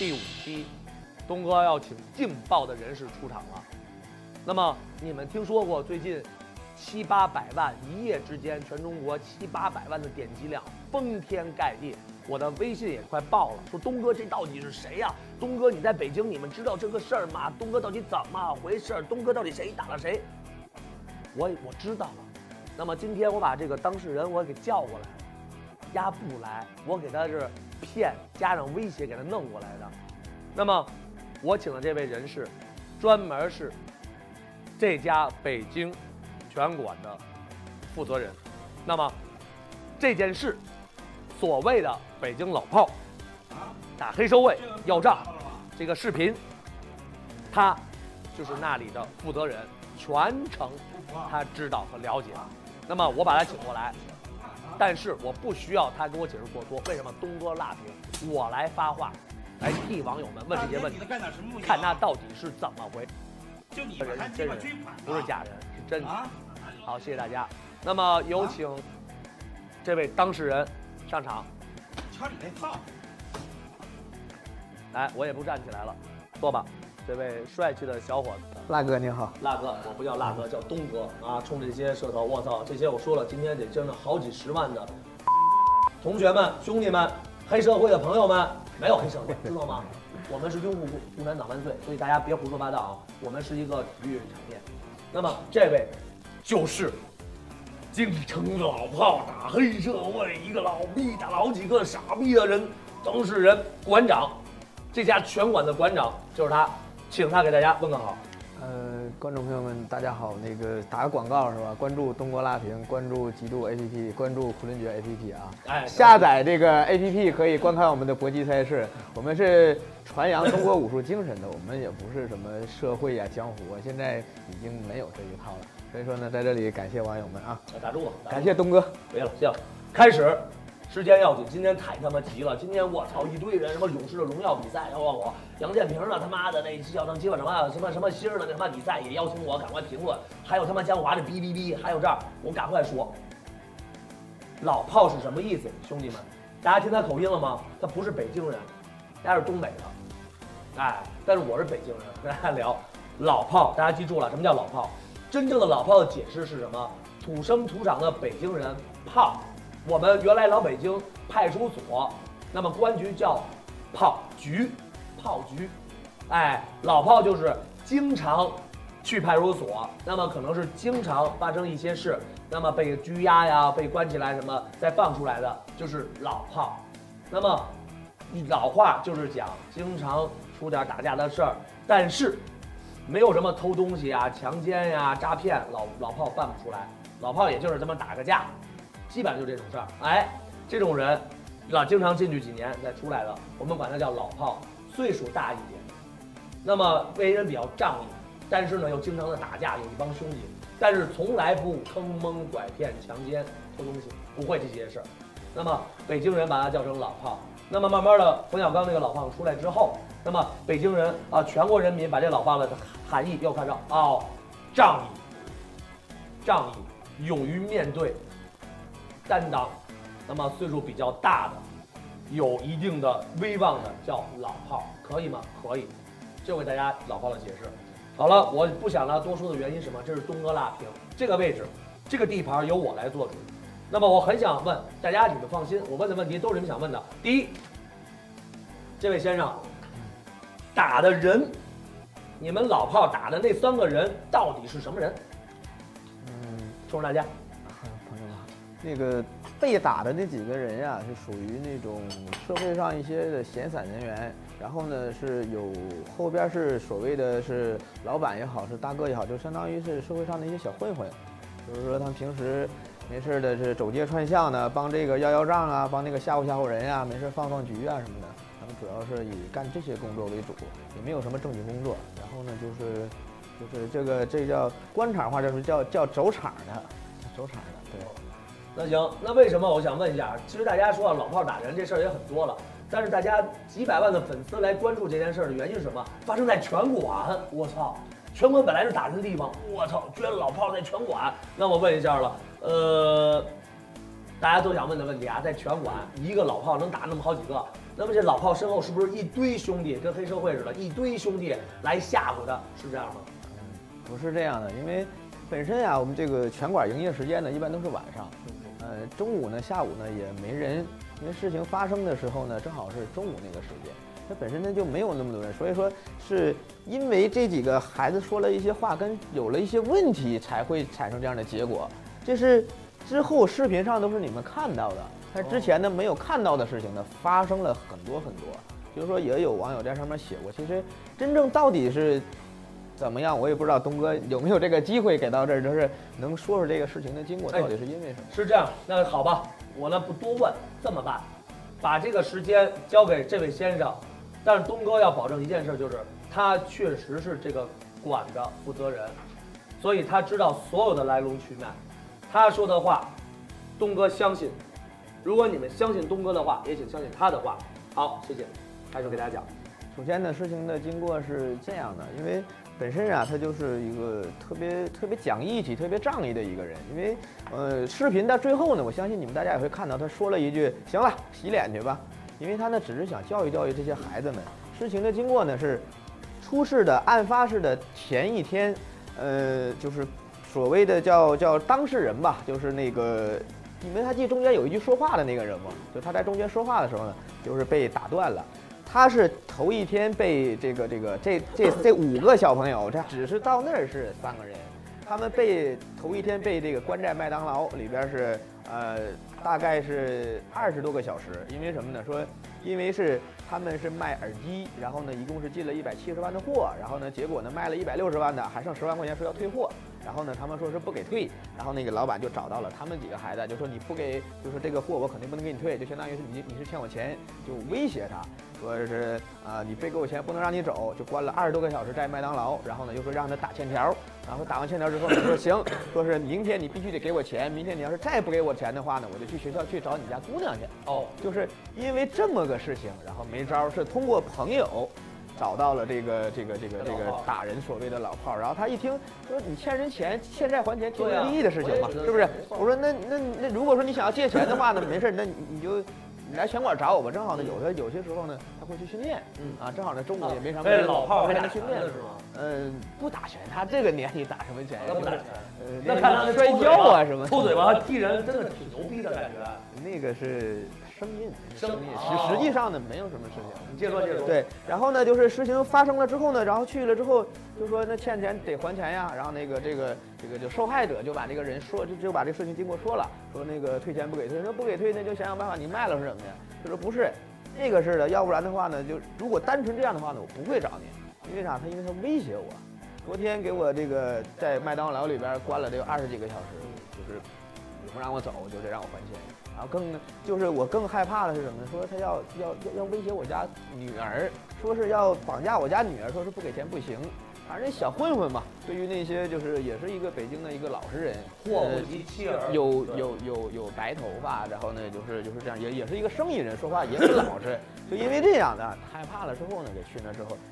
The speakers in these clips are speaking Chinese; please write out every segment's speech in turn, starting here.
第5期，东哥要请劲爆的人士出场了。那么你们听说过最近700-800万，一夜之间全中国700-800万的点击量疯天盖地，我的微信也快爆了，说东哥这到底是谁呀？东哥你在北京，你们知道这个事儿吗？东哥到底怎么回事？东哥到底谁打了谁？我知道了。那么今天我把这个当事人我给叫过来了，丫不来，我给他是骗加上威胁给他弄过来的。那么我请的这位人士，专门是这家北京拳馆的负责人。那么这件事，所谓的北京老炮打黑社会要账这个视频，他就是那里的负责人，全程他知道和了解。那么我把他请过来，但是我不需要他给我解释过多。为什么东哥辣评？我来发话，来替网友们问这些问题，看他到底是怎么回事。 就你人是真人，不是假人，是真的。好，谢谢大家。那么有请这位当事人上场。 瞧你那套！ 来，我也不站起来了，坐吧。这位帅气的小伙子， 辣哥你好。 辣哥，我不叫辣哥，叫东哥啊！冲这些社头，我操，这些我说了，今天得挣了好几10万的同学们、兄弟们、黑社会的朋友们，没有黑社会，知道吗？我们是拥护共产党万岁，所以大家别胡说八道啊！我们是一个体育产业。那么这位就是京城老炮打黑社会，一个老逼打了好几个傻逼的人，当事人馆长，这家拳馆的馆长就是他，请他给大家问个好。 观众朋友们，大家好，那个打个广告是吧？关注东郭辣评，关注极度 APP， 关注苦林诀 APP 啊！哎，下载这个 APP 可以观看我们的搏击赛事。我们是传扬中国武术精神的，我们也不是什么社会啊、江湖啊，现在已经没有这一套了。所以说呢，在这里感谢网友们啊！ 打住了， 感谢东哥。 没了，行，开始。时间要紧，今天太他妈急了！今天我操，一堆人，什么勇士的荣耀比赛要问我，杨建平的他妈的那叫什么什么星的那他妈比赛也邀请我赶快评论，还有他妈江华的哔哔哔，还有这儿我赶快说，老炮是什么意思，兄弟们？大家听他口音了吗？他不是北京人，他是东北的，哎，但是我是北京人，跟大家聊老炮，大家记住了，什么叫老炮？真正的老炮的解释是什么？土生土长的北京人，炮。我们原来老北京派出所，那么公安局叫炮局，炮局，哎，老炮就是经常去派出所，那么可能是经常发生一些事，那么被拘押呀、被关起来什么，再放出来的就是老炮。那么老话就是讲经常出点打架的事儿，但是没有什么偷东西啊、强奸呀、诈骗，老炮办不出来，老炮也就是这么打个架。基本上就这种事儿，哎，这种人，经常进去几年再出来的，我们管他叫老炮，岁数大一点，那么为人比较仗义，但是呢又经常的打架，有一帮兄弟，但是从来不坑蒙拐骗、强奸、偷东西，不会这些事儿。那么北京人把他叫成老炮，那么慢慢的冯小刚那个老炮出来之后，那么北京人啊，全国人民把这老炮的含义又看到哦，仗义，勇于面对。担当，那么岁数比较大的，有一定的威望的叫老炮，可以吗？可以，就给大家老炮的解释。好了，我不想了多说的原因是什么？这是东哥辣评这个位置，这个地盘由我来做主。那么我很想问大家，你们放心，我问的问题都是你们想问的。第一，这位先生打的人，你们老炮打的那3个人到底是什么人？冲着大家。 那个被打的那几个人呀，是属于那种社会上一些的闲散人员，然后呢是有后边是所谓的是老板也好，是大哥也好，就相当于是社会上的一些小混混，就是说他们平时没事的是走街串巷的，帮这个要账啊，帮那个吓唬人呀，没事放局啊什么的。他们主要是以干这些工作为主，也没有什么正经工作。然后呢就是这叫官场话就是叫走场的，对。 那行，那为什么我想问一下？其实大家说老炮打人这事儿也很多了，但是大家几百万的粉丝来关注这件事儿的原因是什么？发生在拳馆，我操！拳馆本来是打人的地方，我操！居然老炮在拳馆，那我问一下了， 大家都想问的问题啊，在拳馆一个老炮能打那么好几个，那么这老炮身后是不是一堆兄弟，跟黑社会似的，一堆兄弟来吓唬他，是这样吗？ 不是这样的，因为本身呀，我们这个拳馆营业时间呢，一般都是晚上，中午呢、下午呢也没人，因为事情发生的时候呢，正好是中午那个时间。它本身呢就没有那么多人，所以说是因为这几个孩子说了一些话，跟有了一些问题，才会产生这样的结果。这是之后视频上都是你们看到的，但之前呢没有看到的事情呢发生了很多很多。就是说也有网友在上面写过，其实真正到底是怎么样，我也不知道。东哥有没有这个机会给到这儿，就是能说说这个事情的经过到底是因为什么？ 是这样，那好吧，我呢不多问，这么办，把这个时间交给这位先生。但是东哥要保证一件事，就是他确实是这个馆的负责人，所以他知道所有的来龙去脉。他说的话，东哥相信。如果你们相信东哥的话，也请相信他的话。好，谢谢。开始给大家讲。 首先呢，事情的经过是这样的，因为本身啊，他就是一个特别讲义气、特别仗义的一个人。因为视频到最后呢，我相信你们大家也会看到，他说了一句：“行了，洗脸去吧。”因为他呢只是想教育教育这些孩子们。事情的经过呢是，出事的案发事的前一天，就是所谓的叫当事人吧，就是那个你们还记得中间有一句说话的那个人吗？就他在中间说话的时候呢，就是被打断了。他是头一天被这5个小朋友，这只是到那儿是3个人，他们头一天被这个关在麦当劳里边是大概是20多个小时。因为什么呢？说因为是他们是卖耳机，然后呢一共是进了170万的货，然后呢结果呢卖了160万的，还剩10万块钱说要退货，然后呢他们说是不给退，然后那个老板就找到了他们几个孩子，就说你不给，就是这个货我肯定不能给你退，就相当于是你是欠我钱，就威胁他。说是你非给我钱不能让你走，就关了20多个小时在麦当劳，然后呢又说让他打欠条，然后打完欠条之后呢说行，说是明天你必须得给我钱，明天你要是再不给我钱的话呢，我就去学校去找你家姑娘去。哦，就是因为这么个事情，然后没招，是通过朋友找到了这个打人所谓的老炮，然后他一听说你欠人钱，欠债还钱，天经地义的事情嘛，是不是？我说那如果说你想要借钱的话呢，没事，那你就。你来拳馆找我吧，正好呢，有些时候呢，他会去训练，正好呢中午也没啥事， 老炮还在训练是吗？ 不打拳，他这个年纪打什么拳？ 不打拳， 那看他摔跤啊什么， 抽嘴巴踢人，真的挺牛逼的感觉。 那个是声音，实际上呢没有什么事情。 你接着说。 对，然后呢就是事情发生了之后呢，然后去了之后就说那欠钱得还钱呀，然后那个这个就受害者就把这个人说就把这个事情经过说了，说那个退钱不给退，说不给退那就想想办法你卖了是什么呀？他说不是，那个是的，要不然的话呢，就如果单纯这样的话呢，我不会找你，因为啥？因为他威胁我，昨天给我这个在麦当劳里边关了这个20几个小时，就是不让我走，就得让我还钱。然后就是我更害怕的是什么呢？说他要威胁我家女儿，说是要绑架我家女儿，说是不给钱不行。反正小混混嘛，对于那些就是也是一个北京的一个老实人， 祸不及妻儿， 有白头发，然后呢就是这样，也是一个生意人，说话也很老实。就因为这样的害怕了之后呢，给去那之后，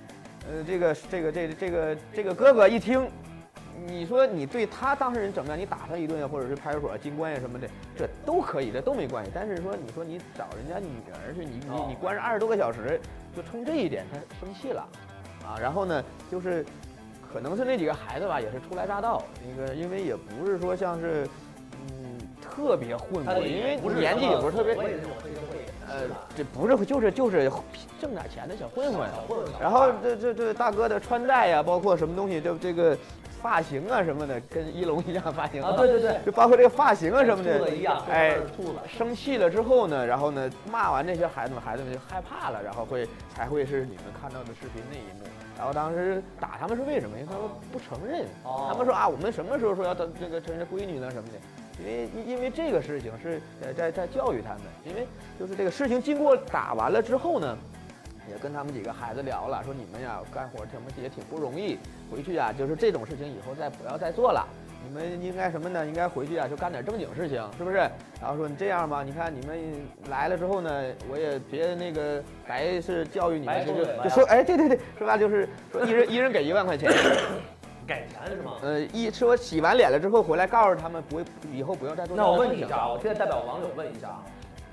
这个哥哥一听。你说你对他当事人怎么样？你打他一顿，或者是派出所进关系什么的，这都可以，这都没关系。但是说你说你找人家女儿去，你关着20多个小时，就冲这一点他生气了，然后呢就是可能是那几个孩子吧，也是初来乍到，因为也不是说像是特别混过，因为年纪也不是特别。这不是就是挣点钱的小混混，然后这大哥的穿戴呀，包括什么东西，这个发型啊什么的，跟一龙一样发型啊，对， 就包括这个发型啊什么的， 兔子一样， 生气了之后呢，然后呢骂完这些孩子们就害怕了，然后才会是你们看到的视频那一幕。然后当时打他们是为什么？因为他们不承认，他们说我们什么时候说要当这个承认闺女呢什么的。因为这个事情是在教育他们，因为就是这个事情经过打完了之后呢，也跟他们几个孩子聊了，说你们呀干活也挺不容易，回去啊就是这种事情以后不要再做了，你们应该什么呢？应该回去啊就干点正经事情，是不是？然后说你这样吧，你看你们来了之后呢，我也别那个白是教育你们，就说对，说吧，就是说一人给1万块钱。 改钱是吗？ 说洗完脸了之后回来告诉他们以后不用再做。 那我问你一下啊，我现在代表网友问一下啊，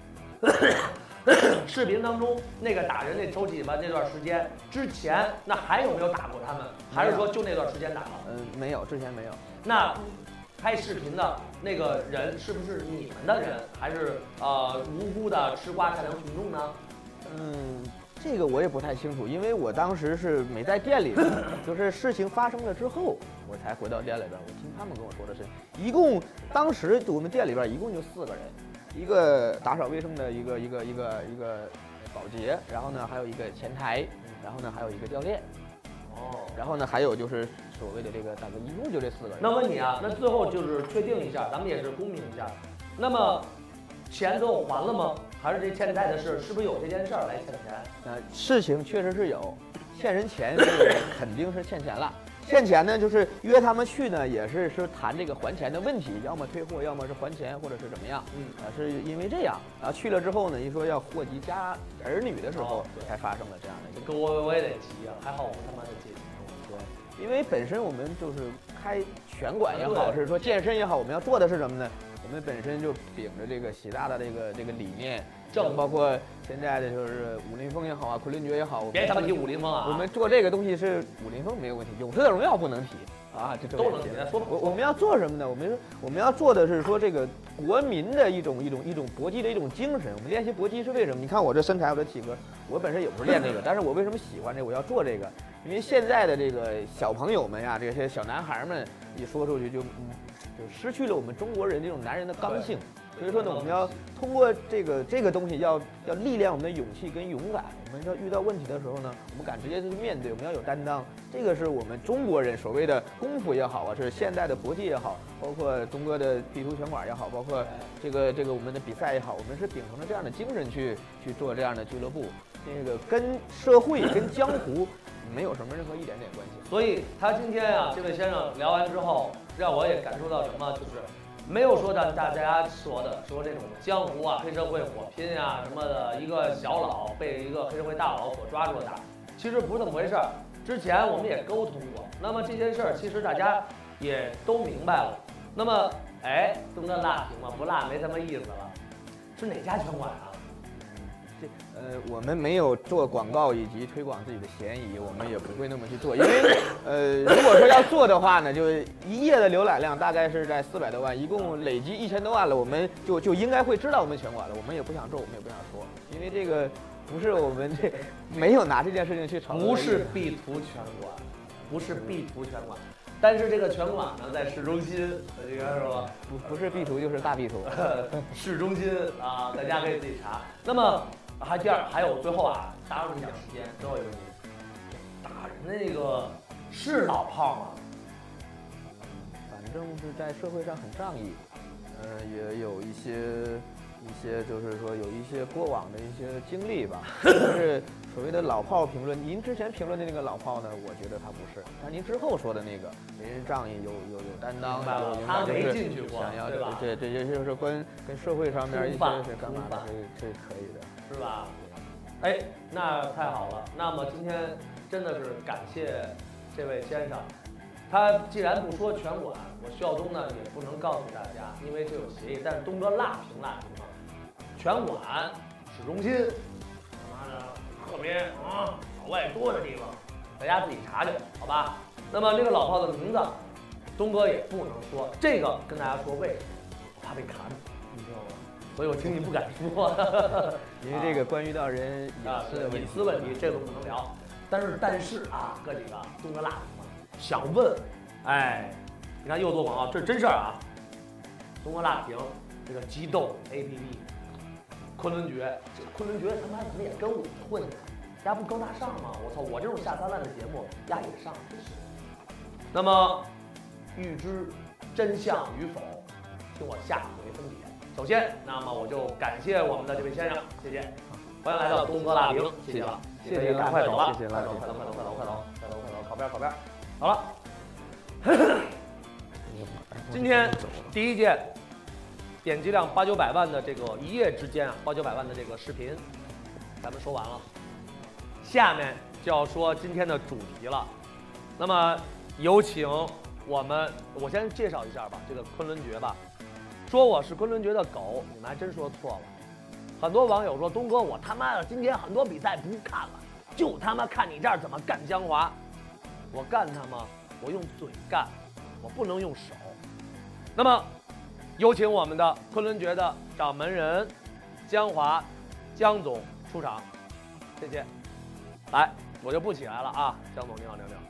视频当中那个打人那抽起吧那段时间之前，那还有没有打过他们？还是说就那段时间打了？ 没有，之前没有。 那拍视频的那个人是不是你们的人，还是无辜的吃瓜善良群众呢？ 这个我也不太清楚，因为我当时是没在店里，就是事情发生了之后，我才回到店里边。我听他们跟我说的是，一共当时我们店里边一共就4个人，一个打扫卫生的一个保洁，然后呢还有一个前台，然后呢还有一个教练，然后呢还有就是所谓的这个大哥，一共就这4个人。 那问你啊，那最后就是确定一下，咱们也是公平一下，那么钱都还了吗？还是这欠债的事，是不是有这件事儿来欠钱？ 事情确实是有，欠人钱这个人肯定是欠钱了。欠钱呢，就是约他们去呢，也是谈这个还钱的问题，要么退货，要么是还钱，或者是怎么样。是因为这样，然后去了之后呢，一说要祸及家儿女的时候，才发生了这样的一个。 我也得急啊，还好我他妈的急。 对，因为本身我们就是开拳馆也好，是说健身也好，我们要做的是什么呢？我们本身就秉着这个习大的这个理念，包括现在的就是武林风也好啊，昆仑决也好， 别他妈提武林风啊！ 我们做这个东西是武林风没有问题，勇士的荣耀不能提啊，这都能提。 我们要做什么呢？我们要做的是说这个国民的一种搏击的一种精神。我们练习搏击是为什么？你看我这身材，我的体格，我本身也不是练这个，但是我为什么喜欢这个？我要做这个，因为现在的这个小朋友们呀，这些小男孩们一说出去就失去了我们中国人这种男人的刚性，所以说呢，我们要通过这个东西要力量我们的勇气跟勇敢。我们要遇到问题的时候呢，我们敢直接去面对，我们要有担当。这个是我们中国人所谓的功夫也好啊，是现代的搏击也好，包括东哥的地图拳馆也好，包括这个我们的比赛也好，我们是秉承着这样的精神去做这样的俱乐部。这个跟社会跟江湖没有什么任何一点点关系。 所以他今天啊，这位先生聊完之后，让我也感受到什么，就是没有说大家说这种江湖啊、黑社会火拼啊什么的，一个小佬被一个黑社会大佬所抓住的打，其实不是这么回事儿。之前我们也沟通过，那么这件事儿其实大家也都明白了。那么，东哥辣评吗？不辣没什么意思了。是哪家拳馆啊？ 我们没有做广告以及推广自己的嫌疑，我们也不会那么去做，因为如果说要做的话呢，就一夜的浏览量大概是在400多万，一共累积1000多万了，我们就应该会知道我们拳馆了。我们也不想做，我们也不想说，因为这个不是我们没有拿这件事情去炒作。 不是 B 图拳馆，不是 B 图拳馆。但是这个拳馆呢，在市中心，应该是吧？ 不是 B 图就是大 B 图， 市中心啊，大家可以自己查。那么还有最后啊，打扰你点时间，最后一个问题，打人的那个是老炮吗？ 反正是在社会上很仗义，也有一些就是说有一些过往的一些经历吧。就是所谓的老炮评论，您之前评论的那个老炮呢，我觉得他不是，但您之后说的那个为人仗义，有担当， 他没进去过，对吧？ 对，这就是跟社会上面一些是干嘛的，这可以的， 是吧？那太好了。那么今天真的是感谢这位先生。他既然不说拳馆，我徐晓东呢也不能告诉大家，因为这有协议。但是东哥辣评嘛，拳馆市中心，他妈的特别老外多的地方，大家自己查去，好吧？那么这个老炮的名字，东哥也不能说，这个跟大家说为什么？我怕被砍，你知道吗？所以我轻易不敢说， 因为这个关于到人隐私问题，这个不能聊。但是啊，哥几个，东哥辣评嘛。想问，你看又做广告，这是真事儿啊！东哥辣评这个激斗 APP， 昆仑决，这个昆仑决他妈怎么也跟我混呢？丫不高大上吗？我操，我这种下三滥的节目丫也上，真是。那么，欲知真相与否，听我下回分解。首先，那么我就感谢我们的这位先生，谢谢，欢迎来到东哥辣评，谢谢了，谢谢，赶快走吧， 谢谢快走，靠边。好了，今天第一件点击量800-900万的这个一夜之间啊，800-900万的这个视频，咱们说完了。下面就要说今天的主题了。那么有请我先介绍一下吧，这个昆仑决吧。说我是昆仑决的狗，你们还真说错了。很多网友说东哥，我他妈的今天很多比赛不看了，就他妈看你这儿怎么干江华。我干他吗？我用嘴干，我不能用手。那么，有请我们的昆仑决的掌门人江华江总出场，谢谢。来，我就不起来了啊，江总你好，你好，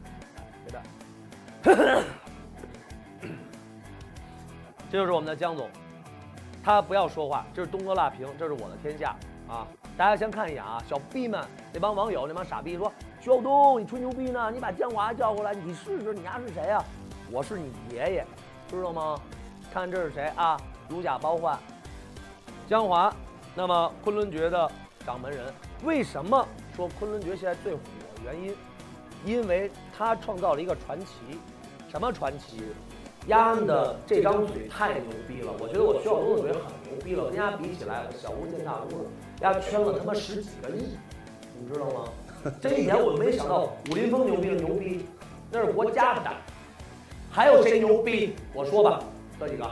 来，别的。这就是我们的江总，他不要说话，这是东哥辣评，这是我的天下啊！大家先看一眼啊，小逼们那帮网友那帮傻逼说徐晓东你吹牛逼呢，你把江华叫过来，你试试你丫是谁啊？我是你爷爷，知道吗？看这是谁啊？如假包换，江华。那么昆仑决的掌门人，为什么说昆仑决现在最火？原因，因为他创造了一个传奇，什么传奇？丫的这张嘴太牛逼了，我觉得我徐晓东的嘴很牛逼了，跟丫比起来，小巫见大巫了。丫圈了他妈10几个亿，你知道吗？这一点我没想到，武林风牛逼的牛逼，那是国家的。还有谁牛逼？我说吧，这几个，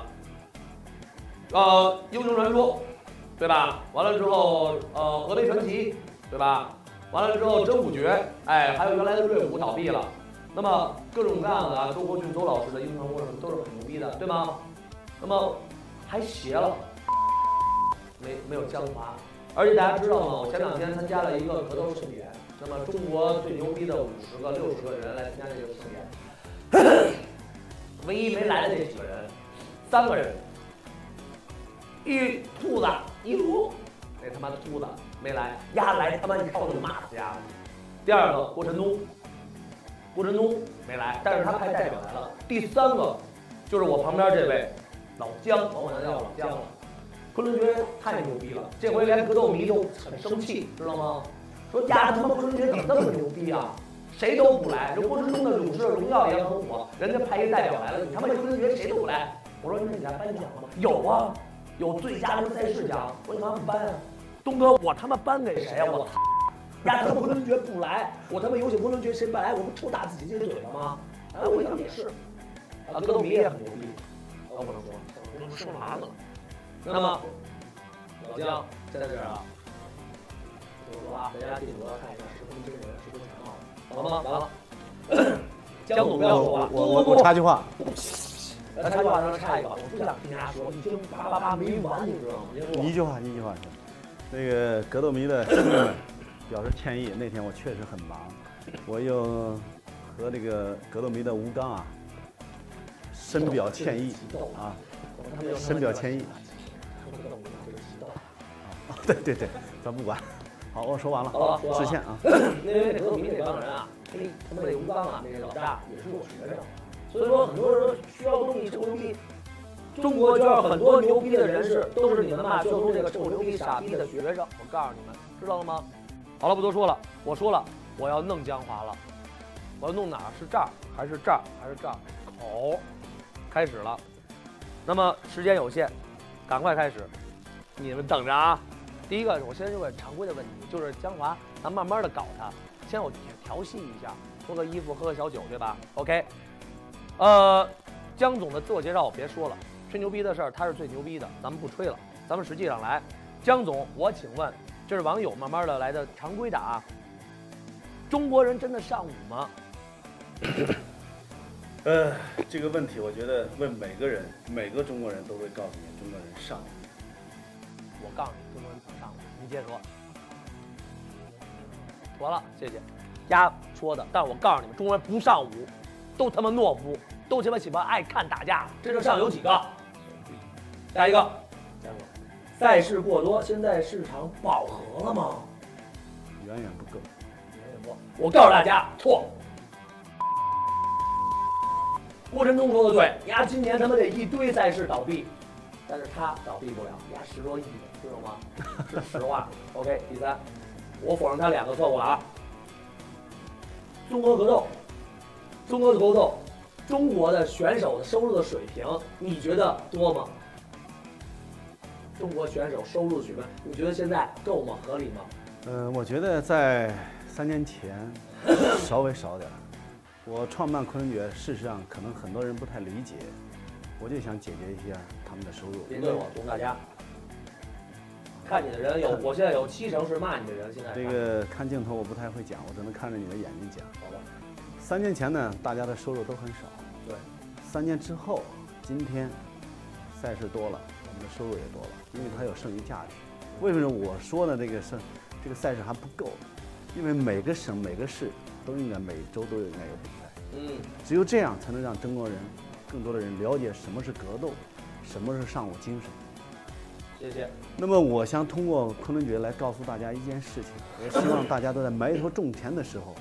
英雄传说，对吧？完了之后，峨眉传奇，对吧？完了之后，真武诀，哎，还有原来的锐舞倒闭了。那么各种各样的啊，周国俊周老师的英雄传说什么都是很牛逼的，对吗？那么还邪了，没有江华，而且大家知道吗？我前2天参加了一个格斗盛典，那么中国最牛逼的50个、60个人来参加这个盛典，唯一没来的这几个人，3个人，一兔子一鹿，那他妈的秃子没来，丫来他妈你看我怎么骂死丫。第2个郭晨东。郭晨东没来，但是他派代表来了。第3个就是我旁边这位老姜，我管他叫老姜了。昆仑决太牛逼了，这回连格斗迷都很生气，知道吗？说呀，他妈昆仑决怎么那么牛逼啊？谁都不来，这郭晨东的《勇士荣耀》也很火，人家派一代表来了，你他妈昆仑决谁都不来。我说那你还颁奖了吗？有啊，有最佳的赛事奖。我说你妈不颁啊？东哥，我他妈颁给谁啊？我操！呀，他们昆仑决不来，我他妈有请昆仑决谁不来，我不抽打自己这嘴了吗？哎，我想也是，啊，格斗迷也很牛逼，我不能说，我都说完了。那么老姜在这儿啊，我啊，大家记得看一下10分真人10分全貌，好吗？完了，姜总不要说话， 我插句话， 插句话，让他插一个，我不想听他说，一听叭叭叭没完，你知道吗？ 一句话，那个格斗迷的兄弟们。表示歉意，那天我确实很忙，我又和这个格斗迷的吴刚啊深表歉意啊，深表歉意。对，咱不管。好，我说完了，致歉啊。 因为格斗迷那帮人啊，他们那吴刚啊，那个老大也是我学生，所以说很多人说徐晓东你臭牛逼。中国圈很多牛逼的人士都是你们骂徐晓东这个臭牛逼傻逼的学生，我告诉你们，知道了吗？好了，不多说了，我说了，我要弄江华了，我要弄哪儿？是这儿还是这儿还是这儿？口，开始了。那么时间有限，赶快开始，你们等着啊！第一个，我先说个常规的问题，就是江华，咱慢慢的搞他，先有调戏一下，脱个衣服，喝个小酒，对吧 ？OK， 江总的自我介绍我别说了，吹牛逼的事儿他是最牛逼的，咱们不吹了，咱们实际上来，江总，我请问。这是网友慢慢的来的常规的啊。中国人真的尚武吗？ 这个问题我觉得问每个中国人都会告诉你，中国人尚武。 我告诉你，中国人不尚武。你接着说。妥了，谢谢。丫说的，但是我告诉你们，中国人不尚武，都他妈懦夫，都他妈喜欢爱看打架。这就上有几个？下一个。赛事过多，现在市场饱和了吗？ 远远不够。 我告诉大家，错。郭晨东说的对，丫今年他妈得一堆赛事倒闭，但是他倒闭不了，丫10多亿，知道吗？是实话。OK， 第3，我否认他2个错误了啊。综合格斗，中国的选手的收入的水平，你觉得多吗？中国选手收入水平，你觉得现在够吗？合理吗？ 我觉得在3年前稍微少点， 我创办昆仑决，事实上可能很多人不太理解，我就想解决一下他们的收入。 别对我，懂大家。看你的人有，我现在有70%是骂你的人。现在这个看镜头我不太会讲，我只能看着你的眼睛讲。 好吧。 3年前呢，大家的收入都很少。 对。 3年之后，今天赛事多了，我们的收入也多了，因为它有剩余价值。为什么我说呢？这个赛事还不够，因为每个省每个市都应该每周都应该有比赛。只有这样才能让中国人更多的人了解什么是格斗，什么是尚武精神。 谢谢。 那么我想通过昆仑决来告诉大家一件事情，也希望大家都在埋头挣钱的时候，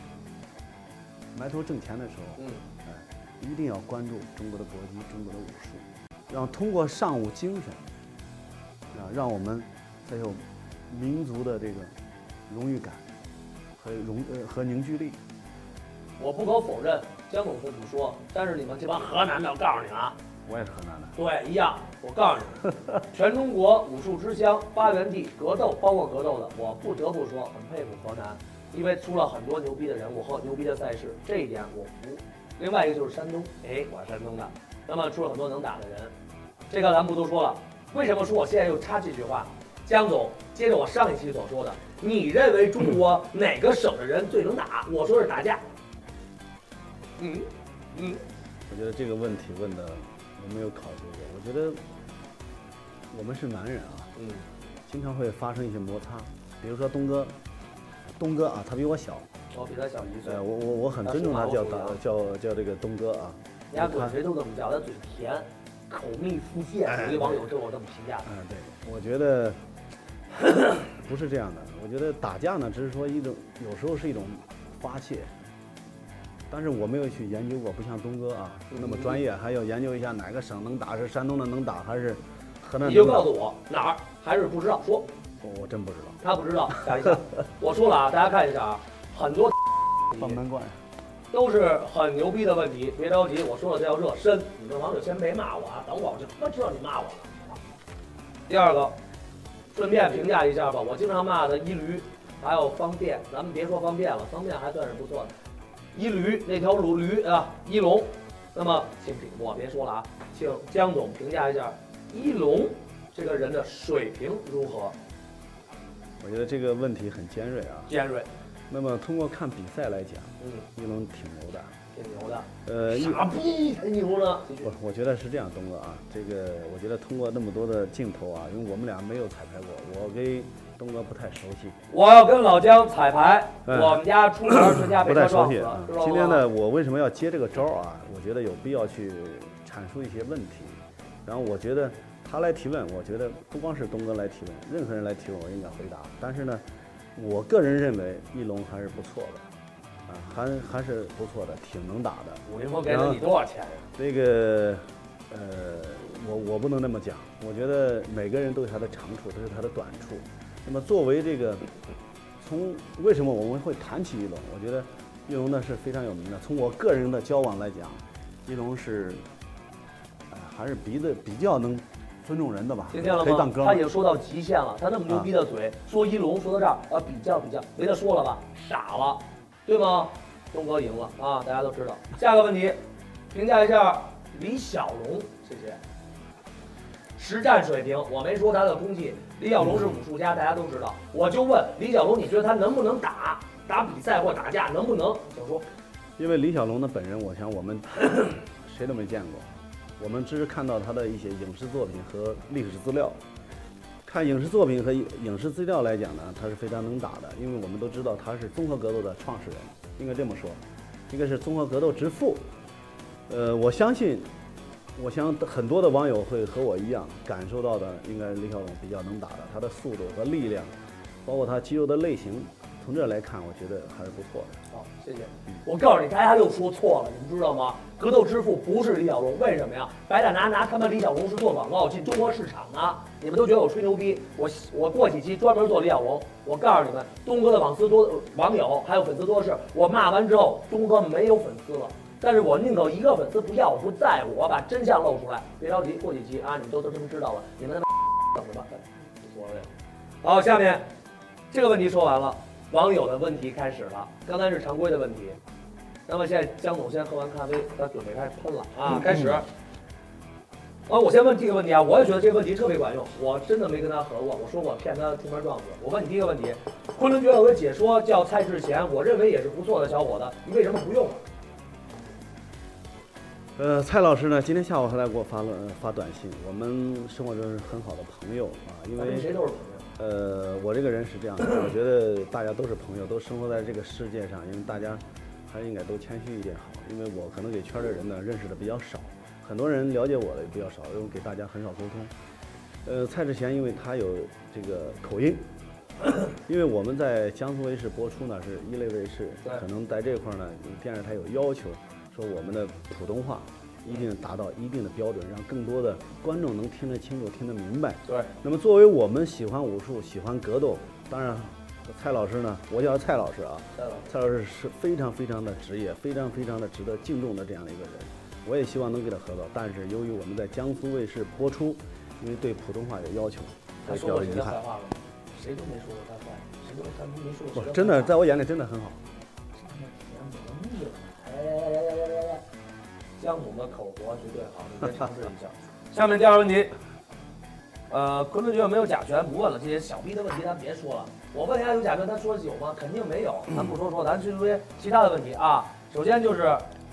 一定要关注中国的搏击、中国的武术，让通过尚武精神，让我们才有民族的这个荣誉感和凝聚力。 我不可否认，江总是不说，但是你们这帮河南的，我告诉你们啊， 我也是河南的。 对，一样。我告诉你们，全中国武术之乡、发源地，格斗包括格斗的，我不得不说很佩服河南，因为出了很多牛逼的人物和牛逼的赛事，这一点我服。另外一个就是山东，我是山东的，那么出了很多能打的人，这个咱不多说了。为什么说我现在又插这句话？江总，接着我上一期所说的，你认为中国哪个省的人最能打？我说是打架。 我觉得这个问题问的我没有考虑过。我觉得我们是男人啊，经常会发生一些摩擦。比如说东哥啊，他比我小， 我比他小1岁。 我很尊重他，叫这个东哥啊。 人家管谁都这么叫，他嘴甜，口蜜腹剑。有一网友对我这么评价。 对，我觉得不是这样的。我觉得打架呢，只是说有时候是一种发泄。但是我没有去研究过，不像东哥啊那么专业，还要研究一下哪个省能打，是山东的能打还是河南的能打。 你就告诉我哪儿，还是不知道说。 我真不知道。 他不知道，下一下。我说了啊，大家看一下啊，很多放门怪都是很牛逼的问题，别着急，我说了这叫热身。你们网友先别骂我啊，等会儿我就他妈知道你骂我了。第二个，顺便评价一下吧，我经常骂的一驴，还有方便，咱们别说方便了，方便还算是不错的。一驴那条驴啊，一龙，那么请我别说了啊，请江总评价一下一龙这个人的水平如何？ 我觉得这个问题很尖锐啊。 尖锐。 那么通过看比赛来讲，一龙挺牛的。 挺牛的。傻逼才牛呢。 我觉得是这样，东哥啊，这个我觉得通过那么多的镜头啊，因为我们俩没有彩排过，我跟东哥不太熟悉。 我要跟老姜彩排，我们家出门全家被车撞死了。 今天呢，我为什么要接这个招啊？我觉得有必要去阐述一些问题，然后我觉得他来提问，我觉得不光是东哥来提问，任何人来提问我应该回答。但是呢，我个人认为一龙还是不错的，还是不错的，挺能打的。 武林风给了你多少钱呀？ 这个我不能那么讲，我觉得每个人都有他的长处，都有他的短处。那么作为这个，为什么我们会谈起一龙？我觉得一龙呢是非常有名的。从我个人的交往来讲，一龙是，还是比较能尊重人的吧。 听见了吗？他已经说到极限了，他那么牛逼的嘴，说一龙说到这儿比较，没得说了吧？傻了，对吗？东哥赢了啊，大家都知道。下个问题，评价一下李小龙，谢谢。实战水平，我没说他的功绩。李小龙是武术家，大家都知道。我就问李小龙，你觉得他能不能打比赛或打架？能不能？请说。 因为李小龙的本人，我想我们谁都没见过，我们只是看到他的一些影视作品和历史资料。看影视作品和影视资料来讲呢，他是非常能打的，因为我们都知道他是综合格斗的创始人，应该这么说，应该是综合格斗之父。我想很多的网友会和我一样感受到的，应该李小龙比较能打的，他的速度和力量，包括他肌肉的类型，从这来看，我觉得还是不错的。 好，谢谢。我告诉你，大家又说错了，你们知道吗？格斗之父不是李小龙，为什么呀？白大拿他们李小龙是做广告进中国市场啊！你们都觉得我吹牛逼，我过几期专门做李小龙。我告诉你们，东哥的网友还有粉丝多的是，我骂完之后，东哥没有粉丝了。但是我宁可一个粉丝不要，我不在乎，我把真相露出来。别着急，过几期啊，你们都这么知道了，你们等着吧。无所谓。好，下面这个问题说完了，网友的问题开始了。刚才是常规的问题， 那么现在江总先喝完咖啡，他准备开始喷了啊，开始。我先问第一个问题啊，我也觉得这个问题特别管用，我真的没跟他合过，我说过骗他出门撞死。我问你第一个问题，昆仑决有个解说叫蔡志贤，我认为也是不错的小伙子，你为什么不用啊？ 蔡老师呢，今天下午还来给我发短信，我们生活中是很好的朋友啊，因为谁都是朋友。 我这个人是这样的，我觉得大家都是朋友，都生活在这个世界上，因为大家还是应该都谦虚一点好，因为我可能给圈的人呢认识的比较少。很多人了解我的也比较少，因为给大家很少沟通。蔡志贤因为他有这个口音，因为我们在江苏卫视播出呢是一类卫视，可能在这块呢，电视台有要求，说我们的普通话一定达到一定的标准，让更多的观众能听得清楚、听得明白。 对。 那么作为我们喜欢武术、喜欢格斗，当然，蔡老师呢，我叫蔡老师啊，蔡老师是非常非常的职业、非常非常的值得敬重的这样的一个人。我也希望能给他合作，但是由于我们在江苏卫视播出，因为对普通话有要求， 他说过谁的坏话了吗？谁都没说过他坏，谁都没说过。 不，真的，在我眼里真的很好。 哎，江总的口活绝对好，你先尝试一下。下面第二个问题，昆仑决有没有甲醛？不问了，这些小逼的问题咱别说了。我问一下有甲醛，他说有吗？肯定没有，咱不说，咱去说些其他的问题啊。首先就是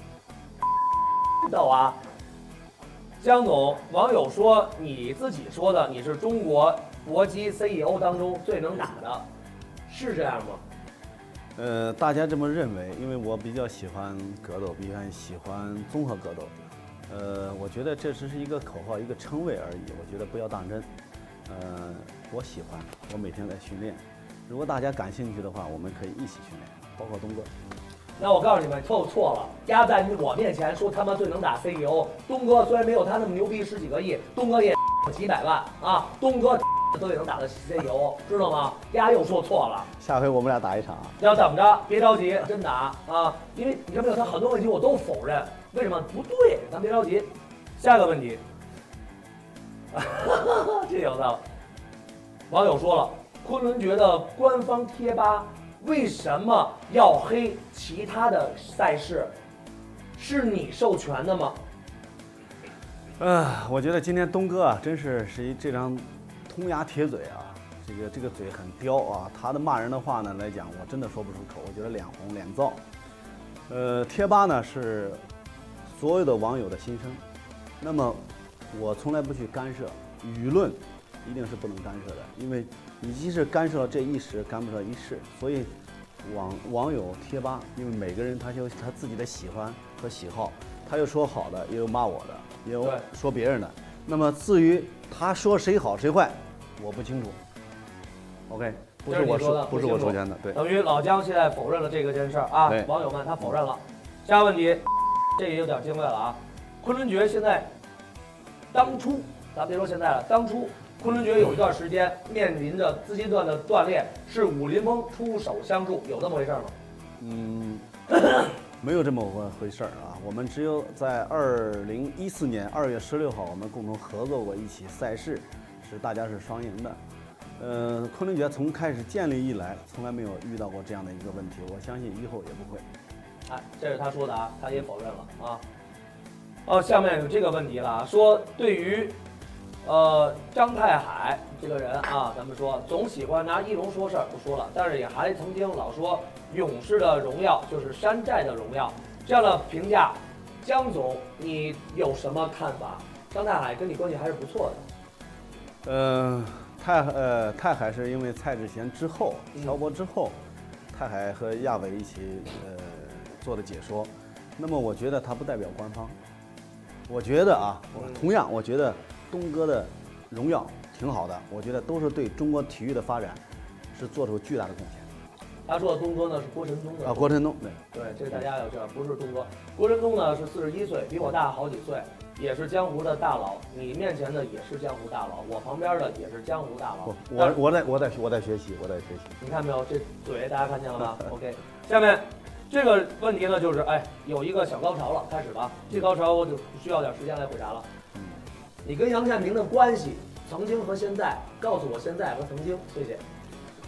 啊，江总，网友说你自己说的你是中国搏击 CEO 当中最能打的，是这样吗？ 大家这么认为，因为我比较喜欢格斗，比较喜欢综合格斗。我觉得这只是一个口号，一个称谓而已，我觉得不要当真。我喜欢，我每天在训练。如果大家感兴趣的话，我们可以一起训练，包括东哥。 那我告诉你们，错了，压在我面前说他妈最能打 CEO， 东哥虽然没有他那么牛逼10几个亿，东哥也几百万啊，东哥都也能打的 CEO， 知道吗？丫又说错了， 下回我们俩打一场啊！ 要等着，别着急，真打啊！因为你看没有，他很多问题我都否认，为什么不对？咱别着急，下一个问题，这有道理。网友说了，昆仑决的官方贴吧为什么要黑其他的赛事？是你授权的吗？ 我觉得今天东哥啊，真是这张铜牙铁嘴啊，这个嘴很刁啊。他的骂人的话呢来讲，我真的说不出口，我觉得脸红脸燥。贴吧呢是所有的网友的心声，那么我从来不去干涉舆论，一定是不能干涉的，因为你即使干涉了这一时，干不了一世。所以网友贴吧，因为每个人他有他自己的喜欢和喜好，他有说好的，也有骂我的，也有说别人的。那么至于他说谁好谁坏，我不清楚。OK， 不是我授权的，对。 等于老姜现在否认了这件事儿啊，网友们他否认了。下个问题，这也有点敬畏了啊。昆仑决现在，当初咱别说现在了，当初昆仑决有一段时间面临着资金段的断裂，是武林风出手相助，有这么回事吗？ 没有这么回事啊。我们只有在2014年2月16号，我们共同合作过一起赛事，大家是双赢的。昆仑决从开始建立以来，从来没有遇到过这样的一个问题，我相信以后也不会。 哎，这是他说的啊，他也否认了啊。下面有这个问题了，说对于张太海这个人啊，咱们说总喜欢拿一龙说事儿，不说了，但是也还曾经老说勇士的荣耀就是山寨的荣耀，这样的评价，江总你有什么看法？张太海跟你关系还是不错的。太海是因为蔡志贤之后挑拨之后，太海和亚伟一起做的解说，那么我觉得他不代表官方。我觉得啊，同样我觉得东哥的荣耀挺好的，我觉得都是对中国体育的发展是做出巨大的贡献。 他说的东哥呢是郭晨东的郭晨东， 对，这个大家要知道，不是东哥。郭晨东呢是41岁，比我大好几岁，也是江湖的大佬。你面前的也是江湖大佬，我旁边的也是江湖大佬。 我在学习， 你看没有，这嘴大家看见了吗？OK， 下面这个问题呢就是，有一个小高潮了，开始吧。这高潮我就需要点时间来回答了。你跟杨建平的关系，曾经和现在，告诉我现在和曾经，谢谢。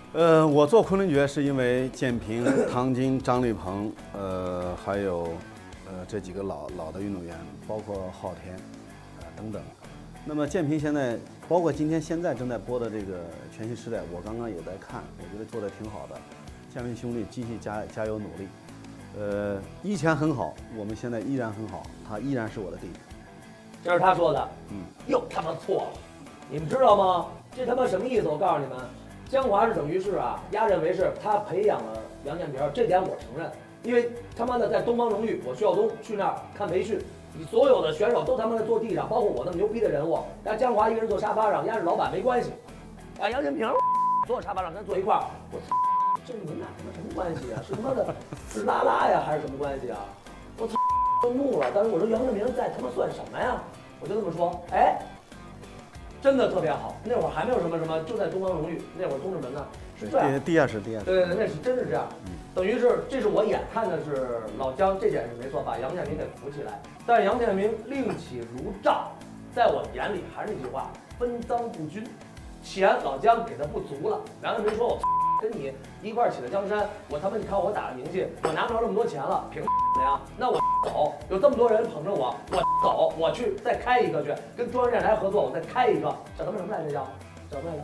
我做昆仑决是因为建平、唐晶、张立鹏，还有这几个老的运动员，包括昊天，等等。那么建平现在，包括今天现在正在播的这个《全新时代》，我刚刚也在看，我觉得做得挺好的。建平兄弟继续加油努力。以前很好，我们现在依然很好，他依然是我的弟弟。 这是他说的，又他妈错了，你们知道吗？这他妈什么意思？我告诉你们，江华是等于是丫认为是他培养了杨建平，这点我承认，因为他妈的在东方荣誉，我徐晓东去那儿看培训，你所有的选手都他妈的坐地上，包括我那么牛逼的人物，但江华一个人坐沙发上，丫是老板没关系，杨建平坐沙发上跟他坐一块儿，我操，这你们俩他妈什么关系啊？是他妈的是拉拉呀还是什么关系啊？我操！都怒了，但是我说杨振明在他妈算什么呀？我就这么说，哎，真的特别好。那会儿还没有什么，就在东方荣誉那会儿东直门呢，是这样。 地下室。 对，那是真是这样。等于是这是我眼看的是老姜这点是没错，把杨建明给扶起来。但是杨建明另起炉灶，在我眼里还是那句话，分赃不均，钱老姜给的不足了。杨建明说我跟你一块儿起了江山，我他妈你看我打的名气，我拿不着这么多钱了，凭什么呀？那我走，有这么多人捧着我，我走，我去再开一个去，跟中央电视台合作，我再开一个，叫他们什么来着？叫什么来着？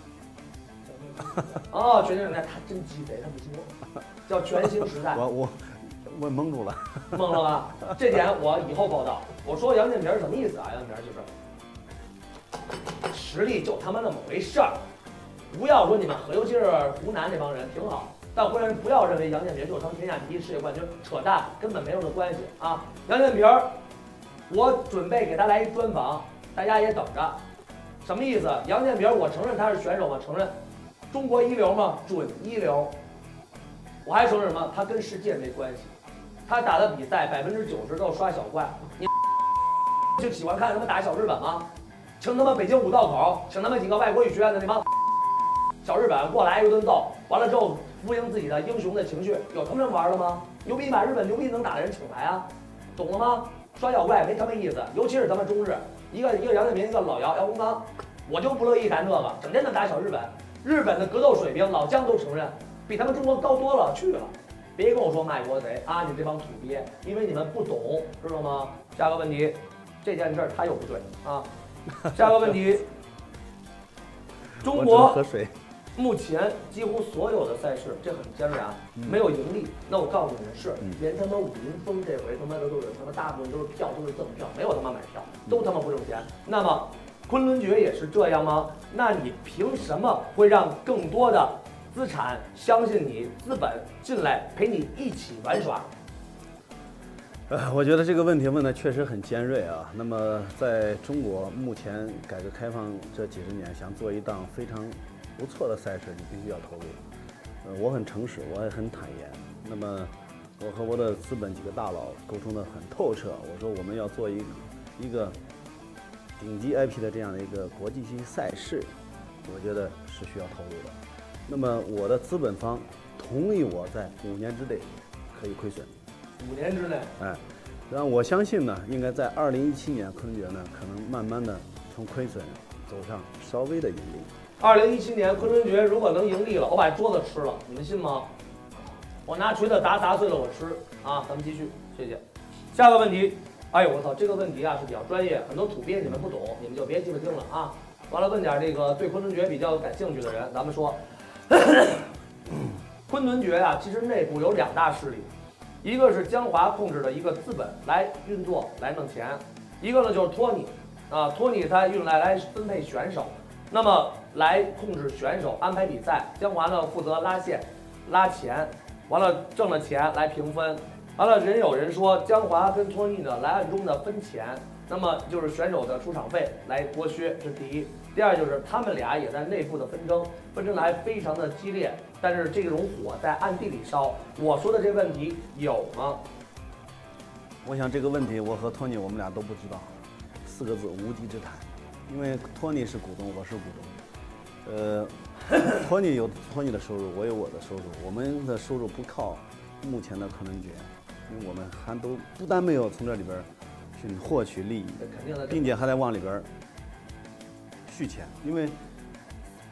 哦，全新时代，他真鸡贼，他不说，叫全新时代。 我蒙住了， 懵了吧？这点我以后报道。我说杨建平什么意思啊？杨建平就是实力就他妈那么回事儿。不要说你们尤其是湖南这帮人挺好，但湖南人不要认为杨建平就成天下第一世界冠军，扯淡，根本没有这关系啊！杨建平，我准备给他来一专访，大家也等着。什么意思？杨建平，我承认他是选手吗？承认。中国一流吗？准一流。我还承认什么？他跟世界没关系，他打的比赛90%都是刷小怪。你就喜欢看他们打小日本吗？请他们北京五道口，请他们几个外国语学院的那帮小日本过来一顿揍，完了之后服膺自己的英雄的情绪，有他们这么玩的吗？牛逼把日本牛逼能打的人请来啊，懂了吗？刷小怪没他妈意思，尤其是他们中日，一个杨建平，一个老姚洪刚，我就不乐意干这个，整天他们打小日本，日本的格斗水平老姜都承认比他们中国高多了去了，别跟我说卖国贼啊，你这帮土鳖，因为你们不懂，知道吗？下个问题，这件事他又不对啊，下个问题，中国喝水。 目前几乎所有的赛事，这很艰然，没有盈利。那我告诉你们是，连他妈武林风这回他妈的都是他妈大部分都是票都是赠票，没有他妈买票，都他妈不挣钱。那么昆仑决也是这样吗？那你凭什么会让更多的资产相信你资本进来陪你一起玩耍？ 我觉得这个问题问的确实很尖锐啊。那么在中国目前改革开放这几十年，想做一档非常不错的赛事，你必须要投入。我很诚实，我也很坦言。那么，我和我的资本几个大佬沟通得很透彻。我说我们要做一个顶级 IP 的这样的一个国际性赛事，我觉得是需要投入的。那么我的资本方同意我在5年之内可以亏损。 5年之内， 然后我相信呢，应该在2017年昆仑决呢，可能慢慢的从亏损走上稍微的盈利。 2017年昆仑决如果能盈利了，我把桌子吃了，你们信吗？我拿锤子砸碎了我吃啊！咱们继续，谢谢。下个问题，哎呦我操，这个问题啊是比较专业，很多土鳖你们不懂，你们就别鸡巴听了啊。完了问点这个对昆仑决比较感兴趣的人，咱们说，昆仑决啊，其实内部有2大势力，一个是江华控制的一个资本来运作来弄钱，一个呢就是托尼啊，托尼他用来分配选手。那么来控制选手，安排比赛，江华呢负责拉线、拉钱，完了挣了钱来平分，完了人有人说江华跟托尼呢来暗中的分钱，那么就是选手的出场费来剥削，这是第一。第二就是他们俩也在内部的纷争的还非常的激烈，但是这种火在暗地里烧。我说的这个问题有吗？ 我想这个问题我和托尼我们俩都不知道，4个字无稽之谈。因为托尼是股东，我是股东，托尼有托尼的收入，我有我的收入，我们的收入不靠目前的昆仑决，因为我们还都不但没有从这里边去获取利益，并且还在往里边续钱，因为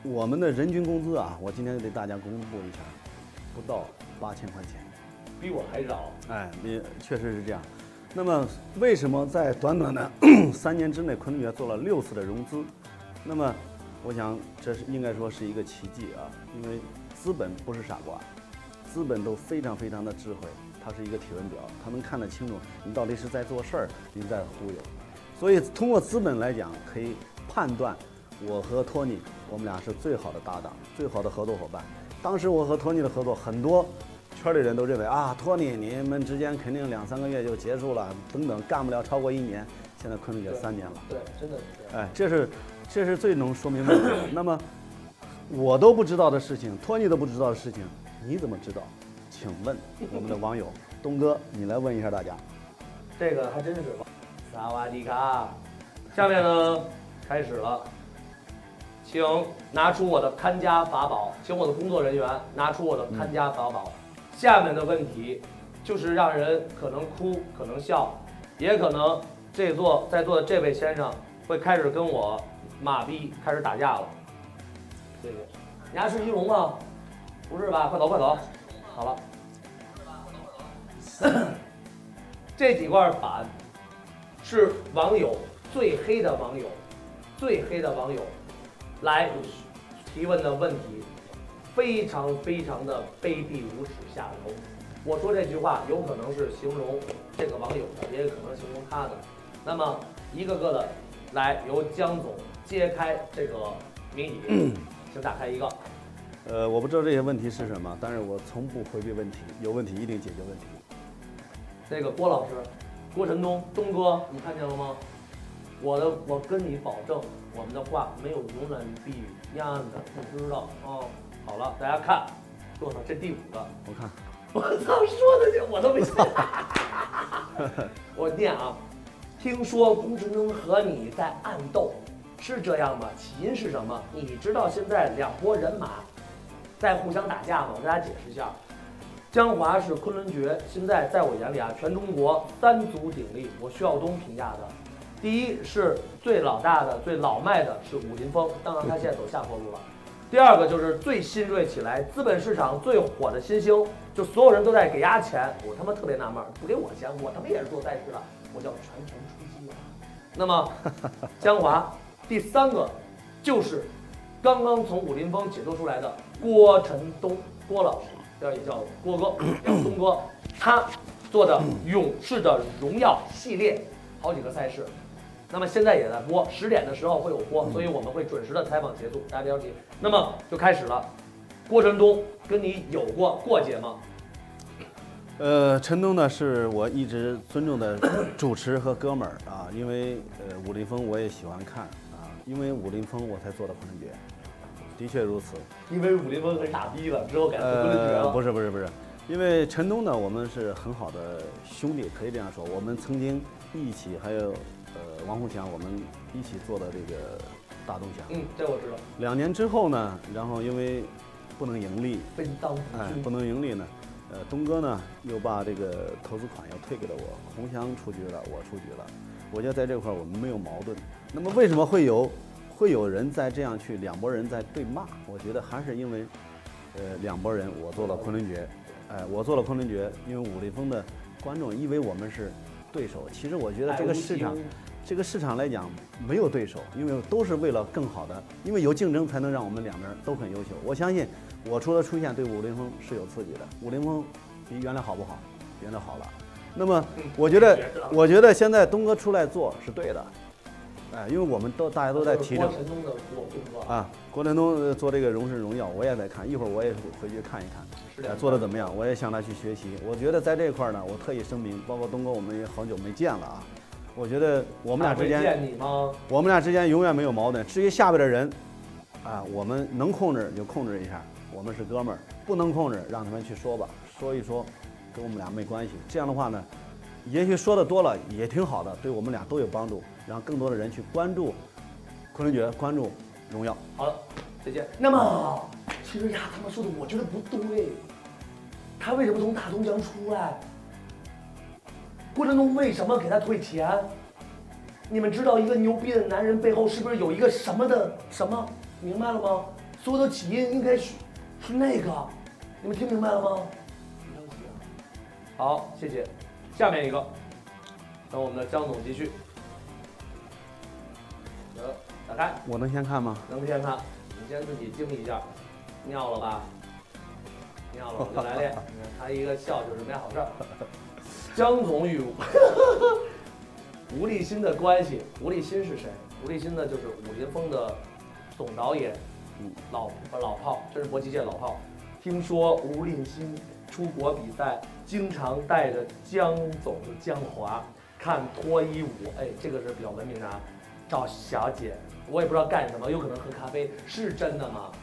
我们的人均工资啊，我今天给大家公布一下，不到8000块钱。 比我还少。 哎，也确实是这样。那么为什么在短短的3年之内，昆仑决做了6次的融资？那么我想这是应该说是一个奇迹啊，因为资本不是傻瓜，资本都非常非常的智慧，它是一个体温表，它能看得清楚你到底是在做事儿，你在忽悠。所以通过资本来讲，可以判断我和托尼，我们俩是最好的搭档，最好的合作伙伴。当时我和托尼的合作，很多圈里人都认为啊，托尼你们之间肯定2、3个月就结束了，等等，干不了超过1年。现在昆仑决3年了， 对，真的是这样。 哎，这是最能说明问题的。那么我都不知道的事情，托尼都不知道的事情，你怎么知道？请问我们的网友东哥，你来问一下大家。 这个还真是。萨瓦迪卡，下面呢开始了，请拿出我的看家法宝，请我的工作人员拿出我的看家法宝。下面的问题就是让人可能哭，可能笑，也可能在座的这位先生会开始跟我马逼，开始打架了。谢谢。你家是一龙吗？不是吧？快走快走。好了。这几块板是网友最黑的网友来提问的问题，非常非常的卑鄙无耻下流。我说这句话有可能是形容这个网友的，也有可能形容他的。那么一个个的来由江总揭开这个谜底，请打开一个。 我不知道这些问题是什么，但是我从不回避问题，有问题一定解决问题。 这个郭老师，郭晨东，东哥，你看见了吗？我跟你保证，我们的话没有永远避语压的，你知道哦。好了，大家看，我操，这第5个， 我看， 我操，说的这我都没信。我念啊，听说龚晨东和你在暗斗，是这样吗？起因是什么？你知道现在2拨人马在互相打架吗？我给大家解释一下。江华是昆仑决，现在在我眼里啊，全中国3足鼎立。我徐晓东评价的，第一是最老大的、最老迈的是武林风，当然他现在走下坡路了。第2个就是最新锐起来，资本市场最火的新星，就所有人都在给压钱，我他妈特别纳闷，不给我钱，我他妈也是做赛事的，我叫全权出击啊。那么江华，第3个就是刚刚从武林风解脱出来的郭晨东，郭老师。也叫郭哥，叫东哥，他做的《勇士的荣耀》系列好几个赛事，那么现在也在播，10点的时候会有播，所以我们会准时的采访结束，大家别着急。那么就开始了，郭晨东跟你有过节吗？ 陈东呢是我一直尊重的主持和哥们儿啊，因为武林风我也喜欢看啊，因为武林风我才做的昆仑决。的确如此， 因为武林风很傻逼了，之后改成昆仑决了。 不是，因为陈东呢，我们是很好的兄弟，可以这样说。我们曾经一起，还有王洪强，我们一起做的这个大东翔。 这我知道。 2年之后呢，然后因为不能盈利， 分赃不能盈利呢，东哥呢又把这个投资款又退给了我，洪翔出局了，我出局了。我觉得在这块我们没有矛盾。那么为什么会有人在这样去2拨人在对骂？我觉得还是因为，2拨人我做了昆仑决，我做了昆仑决，因为武林风的观众以为我们是对手，其实我觉得这个市场来讲没有对手，因为都是为了更好的，因为有竞争才能让我们2边都很优秀。我相信我除了出现对武林风是有刺激的，武林风比原来好不好？原来好了。那么我觉得现在东哥出来做是对的。因为我们大家都在提着郭晨东的东哥啊，郭晨东做这个《荣氏荣耀》，我也在看，一会儿我也回去看一看，做的怎么样，我也向他去学习。我觉得在这块呢，我特意声明，包括东哥，我们也好久没见了啊。我觉得我们俩之间， 见你吗？ 我们俩之间永远没有矛盾。至于下边的人，我们能控制就控制一下，我们是哥们儿；不能控制，让他们去说吧，说一说，跟我们俩没关系。这样的话呢，也许说的多了也挺好的，对我们俩都有帮助。让更多的人去关注昆仑决，关注荣耀。 好了，再见。那么，其实呀，他们说的我觉得不对。他为什么从大东江出来？郭晨东为什么给他退钱？你们知道一个牛逼的男人背后是不是有一个什么的什么？明白了吗？ 所有的起因应该是那个，你们听明白了吗？好，谢谢。下面一个，等我们的张总继续。打开， 我能先看吗？ 能先看，你先自己经历一下。尿了吧？尿了，我就来练。他一个笑就是没好事儿。张总与吴立新的关系，吴立新是谁？吴立新呢，就是武林风的总导演，老炮，这是搏击界老炮。听说吴立新出国比赛，经常带着江总的江华看脱衣舞，哎，这个是比较文明的啊。找小姐，我也不知道干什么，有可能喝咖啡，是真的吗？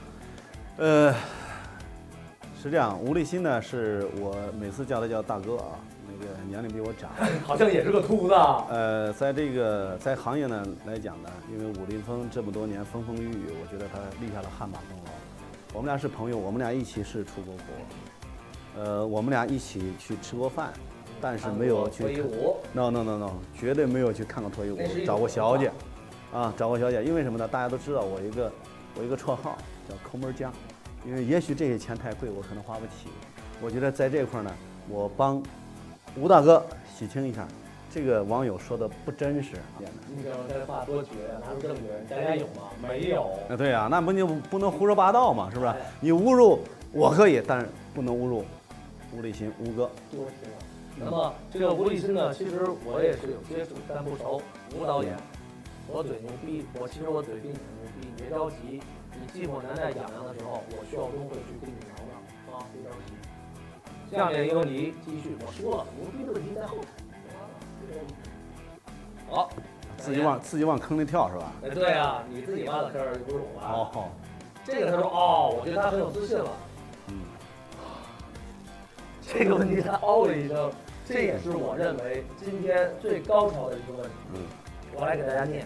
是这样，吴立新呢是我每次叫他叫大哥啊，那个年龄比我长， 好像也是个秃子。 在行业呢来讲呢，因为武林风这么多年风风雨雨，我觉得他立下了汗马功劳。我们俩是朋友，我们俩一起是出过国，我们俩一起去吃过饭，但是没有去脱衣舞。 No， 绝对没有去看过脱衣舞，找过小姐，啊，找过小姐。因为什么呢？大家都知道我一个绰号叫抠门匠，因为也许这些钱太贵，我可能花不起。我觉得在这块呢，我帮吴大哥洗清一下，这个网友说的不真实。 你知道这话多绝啊！拿出证据，大家有吗？没有。 对呀，那不能胡说八道嘛，是不是？你侮辱我可以，但是不能侮辱吴立新吴哥。 多听了。那么这个吴立新呢，其实我也是有接触，但不熟。吴导演，我嘴牛逼，其实我嘴比你牛逼，你别着急。你寂寞难耐痒痒的时候，我需要中会去跟你聊聊啊，别着急。下面一个问题继续，我说了，牛逼的问题在后头。好， 自己往坑里跳是吧？ 哎，对啊，你自己挖的坑儿，不是我挖的。 哦， 这个他说哦，我觉得他很有自信了。这个问题他哦了一声，这也是我认为今天最高潮的一个问题。我来给大家念。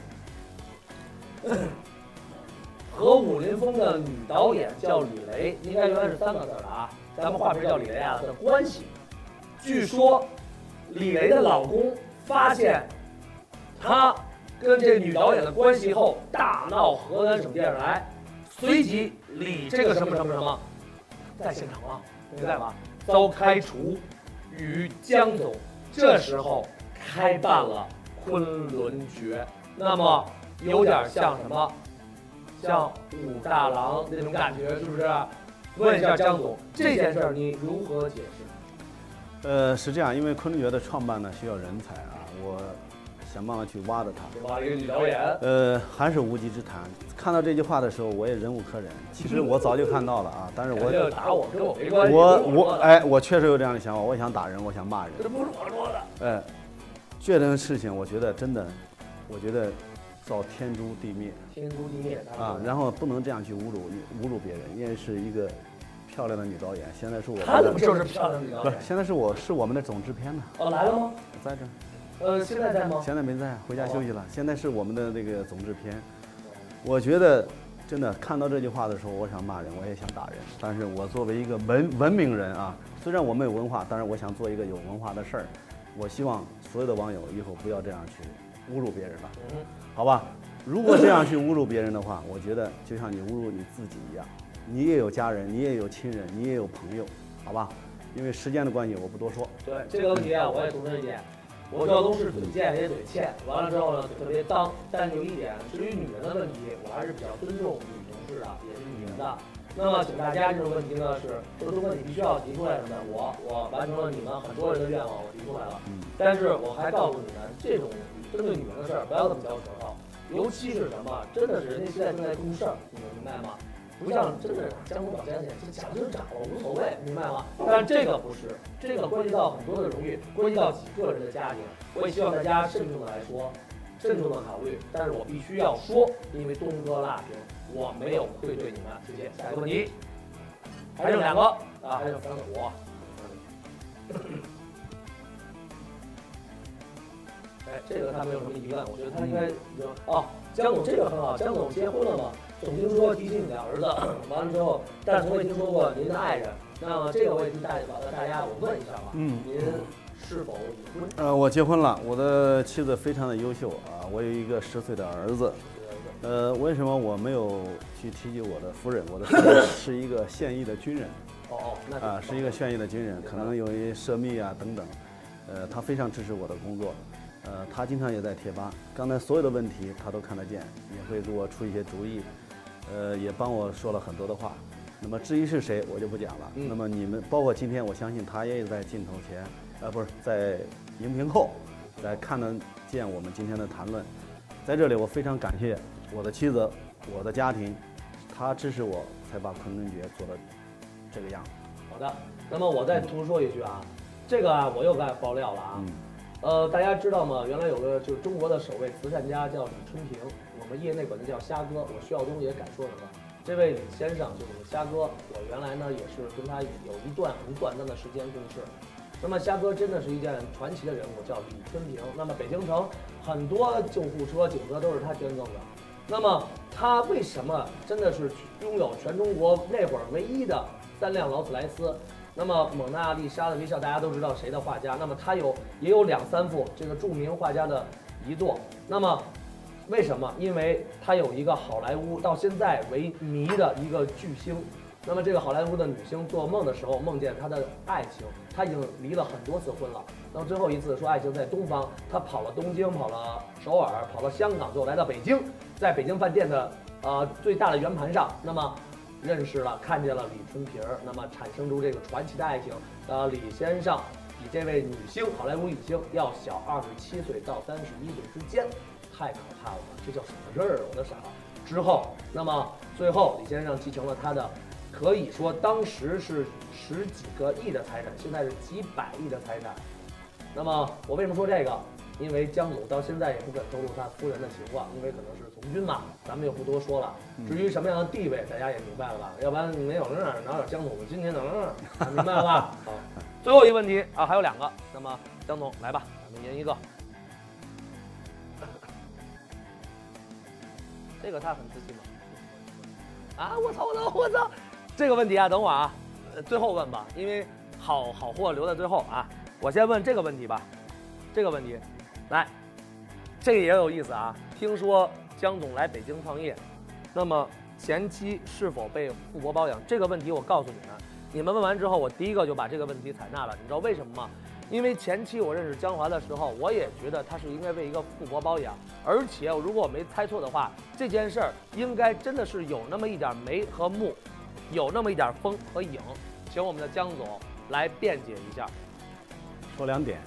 和武林风的女导演叫李雷，应该原来是3个字的啊，咱们化名叫李雷啊的关系。据说李雷的老公发现他跟这女导演的关系后，大闹河南省电视台，随即李这个什么什么什么在现场了，明白吧？遭开除，与江总这时候开办了昆仑决，那么有点像什么？像武大郎那种感觉，是不是？问一下江总，这件事你如何解释？ 是这样，因为昆仑决的创办呢需要人才啊，我想办法去挖的他。 挖了一个女导演。 还是无稽之谈。看到这句话的时候，我也忍无可忍。其实我早就看到了啊，但是我打我跟我没关系。 我确实有这样的想法，我想打人，我想骂人。 这不是我说的。 这种事情，我觉得真的，我觉得遭天诛地灭。 天诛地灭啊！然后不能这样去侮辱别人，因为是一个漂亮的女导演。现在是我她怎么就是漂亮的女导演？ 不是，现在是我们的总制片呢。 哦，来了吗？ 在这儿。 现在在吗？ 现在没在，回家休息了。现在是我们的那个总制片。我觉得真的看到这句话的时候，我想骂人，我也想打人。但是我作为一个文明人啊，虽然我没有文化，但是我想做一个有文化的事儿。我希望所有的网友以后不要这样去侮辱别人了，好吧？如果这样去侮辱别人的话，我觉得就像你侮辱你自己一样，你也有家人，你也有亲人，你也有朋友，好吧？因为时间的关系，我不多说。 对这个问题啊，我也重申一点，我赵东是嘴贱也嘴欠，完了之后呢，特别脏。但是有一点，至于女人的问题，我还是比较尊重女同事的，也是女人的。那么，请大家这种问题呢，是说中国你必须要提出来什么？我完成了你们很多人的愿望，我提出来了。但是我还告诉你们，这种针对女人的事儿，不要这么嚼舌头。尤其是什么，真的是人家现在正在共事儿，你们明白吗？不像真的江湖保家去，这假就是假了，无所谓，明白吗？但这个不是，这个关系到很多的荣誉，关系到几个人的家庭。我也希望大家慎重的来说，慎重的考虑。但是我必须要说，因为东哥辣评，我没有愧对你们。谢谢。下一个问题，还剩2个啊，还剩3个我。这个他没有什么疑问，我觉得他应该江总这个很好，江总结婚了吗？总听说提起你的儿子，完了之后，但从未听说过您的爱人。那么这个问题大家我问一下吧，您是否已婚？ 我结婚了，我的妻子非常的优秀啊，我有一个10岁的儿子， 为什么我没有去提及我的夫人？我的夫人是一个现役的军人。 那是一个现役的军人，可能由于涉密啊等等，他非常支持我的工作，他经常也在贴吧，刚才所有的问题他都看得见，也会给我出一些主意，也帮我说了很多的话。那么至于是谁，我就不讲了。那么你们包括今天，我相信他也在镜头前，不是在荧屏后，来看得见我们今天的谈论。在这里，我非常感谢我的妻子，我的家庭，他支持我，才把昆仑决做到这个样。 好的，那么我再多说一句啊，这个啊我又该爆料了啊。大家知道吗？原来有个就是中国的首位慈善家叫李春平，我们业内管他叫虾哥。我徐晓东也敢说什么？这位李先生就是虾哥，我原来呢也是跟他有一段很短暂的时间共事。那么虾哥真的是一件传奇的人物，叫李春平。那么北京城很多救护车、警车都是他捐赠的。那么他为什么真的是拥有全中国那会儿唯一的3辆劳斯莱斯？那么蒙娜丽莎的微笑大家都知道谁的画家？那么他也有2、3幅这个著名画家的遗作。那么为什么？因为他有一个好莱坞到现在为迷的一个巨星。那么这个好莱坞的女星做梦的时候梦见她的爱情，她已经离了很多次婚了。到最后一次说爱情在东方，她跑了东京，跑了首尔，跑了香港，最后来到北京，在北京饭店的最大的圆盘上，那么认识了，看见了李春平，那么产生出这个传奇的爱情。李先生比这位女星好莱坞影星要小27岁到31岁之间，太可怕了，这叫什么事儿？我都傻了。之后，那么最后李先生继承了他的。可以说当时是10几个亿的财产，现在是几百亿的财产。那么我为什么说这个？因为江总到现在也不肯透露他夫人的情况，因为可能是从军嘛，咱们就不多说了。至于什么样的地位，大家也明白了吧？要不然没有人哪有江总的今天的明白了吧？好，最后一个问题啊，还有2个。那么江总来吧，咱们赢一个。这个他很自信吗？啊！我操！这个问题啊，等会儿啊，最后问吧，因为好货留在最后啊。我先问这个问题吧，这个问题，来，这个也有意思啊。听说江总来北京创业，那么前妻是否被富婆包养？这个问题我告诉你们，你们问完之后，我第一个就把这个问题采纳了。你知道为什么吗？因为前期我认识江华的时候，我也觉得他是应该被一个富婆包养，而且如果我没猜错的话，这件事儿应该真的是有那么一点梅和木。有那么一点风和影，请我们的江总来辩解一下。 说2点。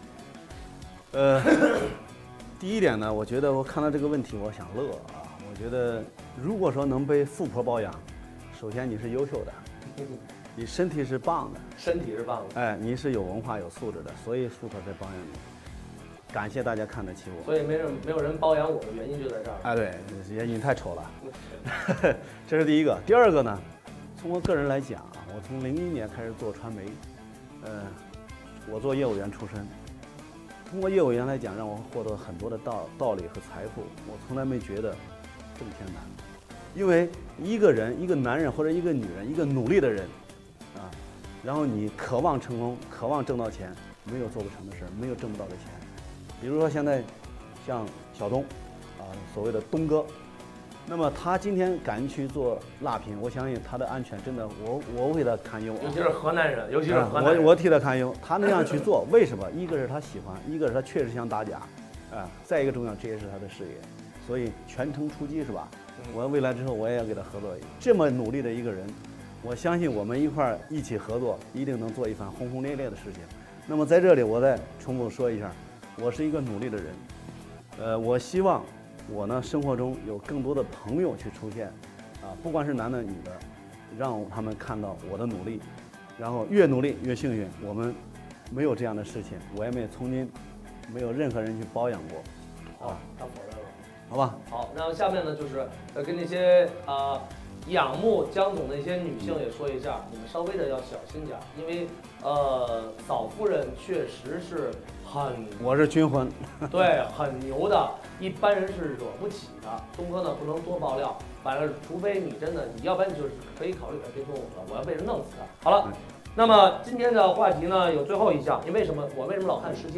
第一点呢，我觉得我看到这个问题，我想乐啊。我觉得如果说能被富婆包养，首先你是优秀的，你身体是棒的，哎，你是有文化有素质的，所以富婆才包养你。感谢大家看得起我。 所以没有人包养我的原因就在这儿。 哎，对，也你太丑了。这是第一个。第二个呢？从我个人来讲啊，我从01年开始做传媒，我做业务员出身。通过业务员来讲，让我获得很多的道理和财富。我从来没觉得挣钱难，因为一个人，一个男人或者一个女人，一个努力的人，啊，然后你渴望成功，渴望挣到钱，没有做不成的事，没有挣不到的钱。比如说现在，像小东，啊，所谓的东哥。那么他今天敢去做蜡瓶，我相信他的安全真的，我为他堪忧。 尤其是河南人， 我替他堪忧。他那样去做，为什么？一个是他喜欢，一个是他确实想打假，再一个重要，这也是他的事业，所以全程出击是吧？我未来之后我也要给他合作。这么努力的一个人，我相信我们一起合作，一定能做一番轰轰烈烈的事情。那么在这里我再重复说一下，我是一个努力的人，我希望。我呢，生活中有更多的朋友去出现，不管是男的女的，让他们看到我的努力，然后越努力越幸运。我们没有这样的事情，我也从今没有任何人去包养过。 好，他否认了， 好吧？ 好，那下面呢，就是跟那些仰慕江总的一些女性也说一下，你们稍微的要小心点，因为嫂夫人确实是。 我是军婚， 对，很牛的，一般人是惹不起的。东哥呢不能多爆料，反正除非你真的，你要不然你就是可以考虑改变错误了，我要被人弄死的。好了，那么今天的话题呢有最后一项，我为什么老看时间？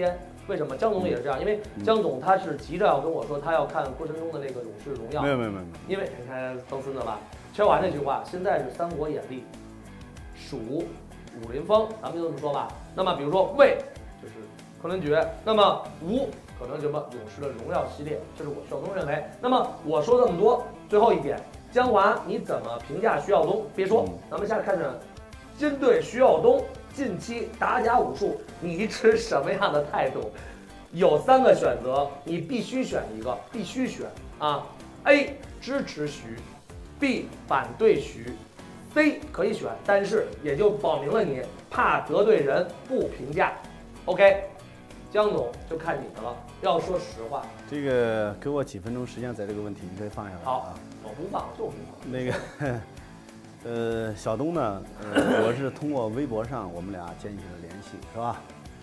为什么？江总也是这样，因为江总他是急着要跟我说，他要看郭晨忠的那个《勇士荣耀》。 没有。 因为你看都孙子吧，其实我还那句话，现在是三国演义，蜀武林风，咱们就这么说吧。那么比如说魏就是昆仑决，那么吴可能什么勇士的荣耀系列，这是我徐晓东认为。那么我说这么多，最后一点，江华你怎么评价徐晓东？别说，咱们下来看看，针对徐晓东近期打假武术，你持什么样的态度？有3个选择，你必须选一个，必须选啊。A 支持徐 ，B 反对徐 ，C 可以选，但是也就保明了你怕得罪人不评价。OK， 江总就看你的了，要说实话。 这个给我几分钟时间，在这个问题你可以放下来。 好，我不放就不放。 那个，小东呢，我是通过微博上我们俩建立了联系，是吧？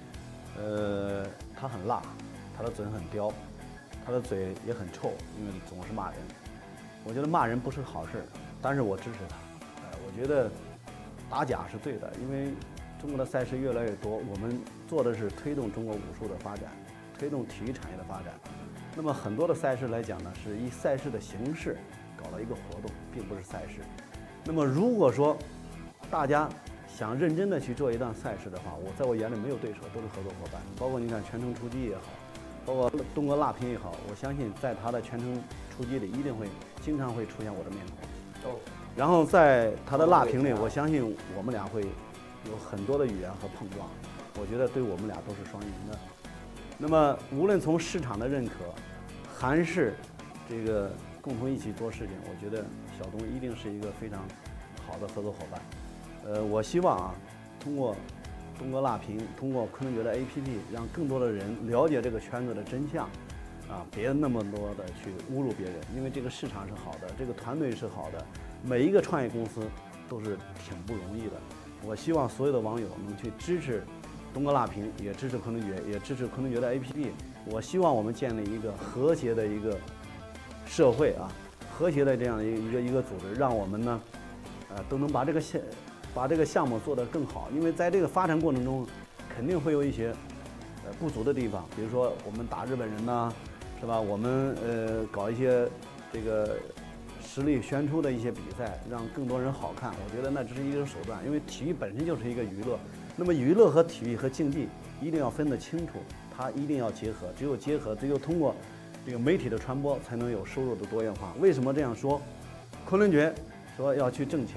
他很辣，他的嘴很刁，他的嘴也很臭，因为总是骂人。我觉得骂人不是好事，但是我支持他。我觉得打假是对的，因为中国的赛事越来越多，我们做的是推动中国武术的发展，推动体育产业的发展。那么很多的赛事来讲呢，是以赛事的形式搞了一个活动，并不是赛事。那么如果说大家想认真的去做一档赛事的话，在我眼里没有对手，都是合作伙伴。包括你看全程出击也好，包括东哥辣评也好，我相信在他的全程出击里一定会经常会出现我的面孔。然后在他的辣评里，我相信我们俩会有很多的语言和碰撞，我觉得对我们俩都是双赢的。那么无论从市场的认可，还是这个共同一起做事情，我觉得小东一定是一个非常好的合作伙伴。我希望啊，通过东哥辣评，通过昆仑决的 APP， 让更多的人了解这个圈子的真相，啊，别那么多的去侮辱别人，因为这个市场是好的，这个团队是好的，每一个创业公司都是挺不容易的。我希望所有的网友能去支持东哥辣评，也支持昆仑决，也支持昆仑决的 APP。我希望我们建立一个和谐的一个社会啊，和谐的这样的一个组织，让我们呢，都能把这个项目做得更好。因为在这个发展过程中，肯定会有一些不足的地方，比如说我们打日本人呐，是吧？我们搞一些这个实力悬殊的一些比赛，让更多人好看。我觉得那只是一个手段，因为体育本身就是一个娱乐。那么娱乐和体育和竞技一定要分得清楚，它一定要结合。只有结合，只有通过这个媒体的传播，才能有收入的多元化。为什么这样说？昆仑决说要去挣钱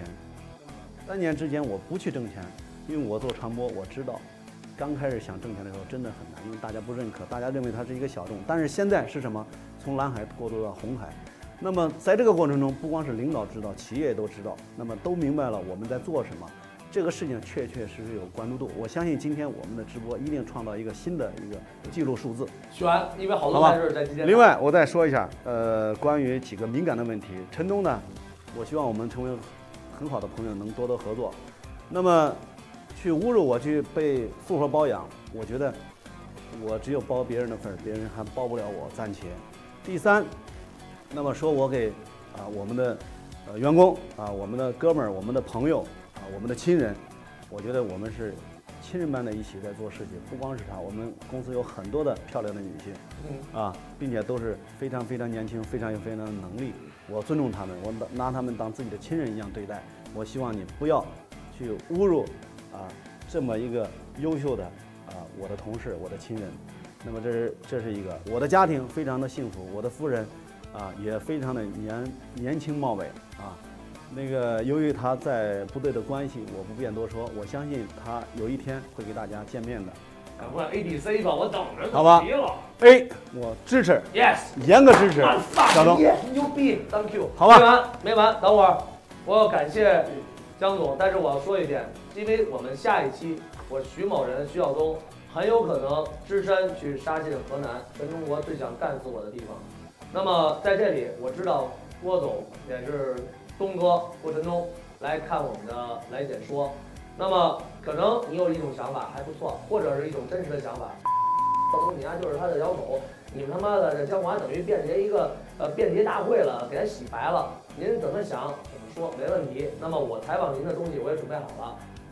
，3年之前我不去挣钱，因为我做传播，我知道刚开始想挣钱的时候真的很难，因为大家不认可，大家认为它是一个小众。但是现在是什么？从蓝海过渡到红海。那么在这个过程中，不光是领导知道，企业也都知道，那么都明白了我们在做什么。这个事情确确实实有关注度。我相信今天我们的直播一定创造一个新的一个记录数字。 选，因为好多赛事在今天。 另外，我再说一下，关于几个敏感的问题。陈东呢，我希望我们成为很好的朋友，能多多合作。那么，去侮辱我，去被富婆包养，我觉得我只有包别人的份儿，别人还包不了我，暂且。第3，那么说我给我们的员工我们的哥们儿，我们的朋友我们的亲人，我觉得我们是亲人般的一起在做事情。不光是他，我们公司有很多的漂亮的女性并且都是非常非常年轻，非常有能力。我尊重他们，我拿他们当自己的亲人一样对待。我希望你不要去侮辱这么一个优秀的我的同事，我的亲人。那么这是一个，我的家庭非常的幸福，我的夫人也非常的年轻貌美那个由于他在部队的关系，我不便多说。我相信他有一天会给大家见面的。 赶快 ADC 吧，我等着呢。 好吧，A 我支持 ，Yes， 严格支持。小东， 牛逼 ，Thank you。 好吧， 没完，等会儿我要感谢江总，但是我要说一点，因为我们下一期我徐某人徐晓东很有可能只身去杀进河南，全中国最想干死我的地方。那么在这里，我知道郭总也是东哥郭晨东来看我们的来解说。那么可能你有一种想法还不错，或者是一种真实的想法。赵东你就是他的摇头，你们他妈的这江华等于变成一个辩解大会了，给他洗白了。您怎么想怎么说没问题。那么我采访您的东西我也准备好了，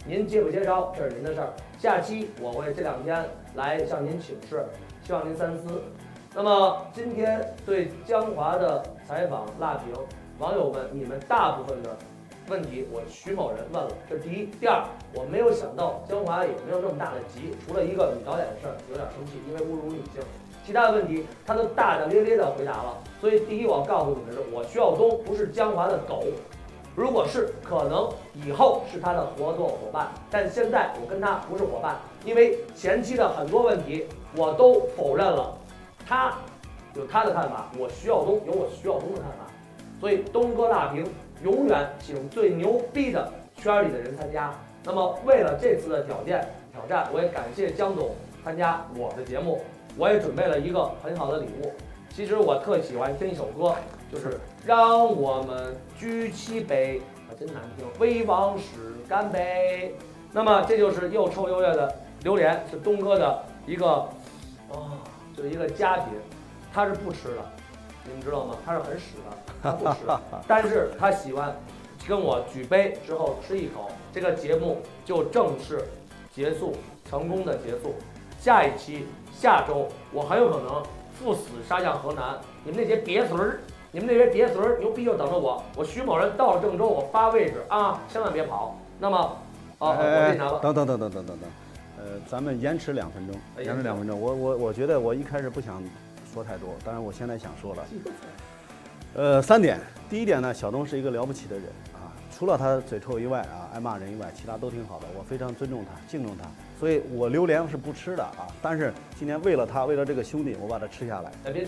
您接不接招，这是您的事儿。下期我会这2天来向您请示，希望您三思。那么今天对江华的采访辣评，网友们你们大部分的问题我徐某人问了，这第一。第二，我没有想到江华有没有那么大的急，除了一个女导演的事儿有点生气，因为侮辱女性。其他的问题，他都大大咧咧地回答了。所以，第一，我要告诉你们的是，我徐晓东不是江华的狗，如果是，可能以后是他的合作伙伴，但现在我跟他不是伙伴，因为前期的很多问题我都否认了。他有他的看法，我徐晓东有我徐晓东的看法。所以，东哥辣评永远请最牛逼的圈里的人参加。那么，为了这次的挑战，我也感谢江总参加我的节目。我也准备了一个很好的礼物。其实我特喜欢听一首歌，就是让我们举起杯，真难听，为往事干杯。那么这就是又臭又热的榴莲，是东哥的一个就是一个佳品，他是不吃的，你们知道吗？他是很屎的，他不吃，但是他喜欢跟我举杯之后吃一口，这个节目就正式结束，成功的结束。下一期。下周我很有可能赴死杀向河南，你们那些瘪嘴儿，牛逼就等着我。我徐某人到了郑州，我发位置啊，千万别跑。那么，我给你拿了。 等，咱们延迟2分钟，延迟2分钟。我觉得我一开始不想说太多，但是我现在想说了。3点，第一点呢，小东是一个了不起的人啊，除了他嘴臭以外啊，爱骂人以外，其他都挺好的，我非常尊重他，敬重他。所以我榴莲是不吃的啊，但是今天为了他，为了这个兄弟，我把它吃下来。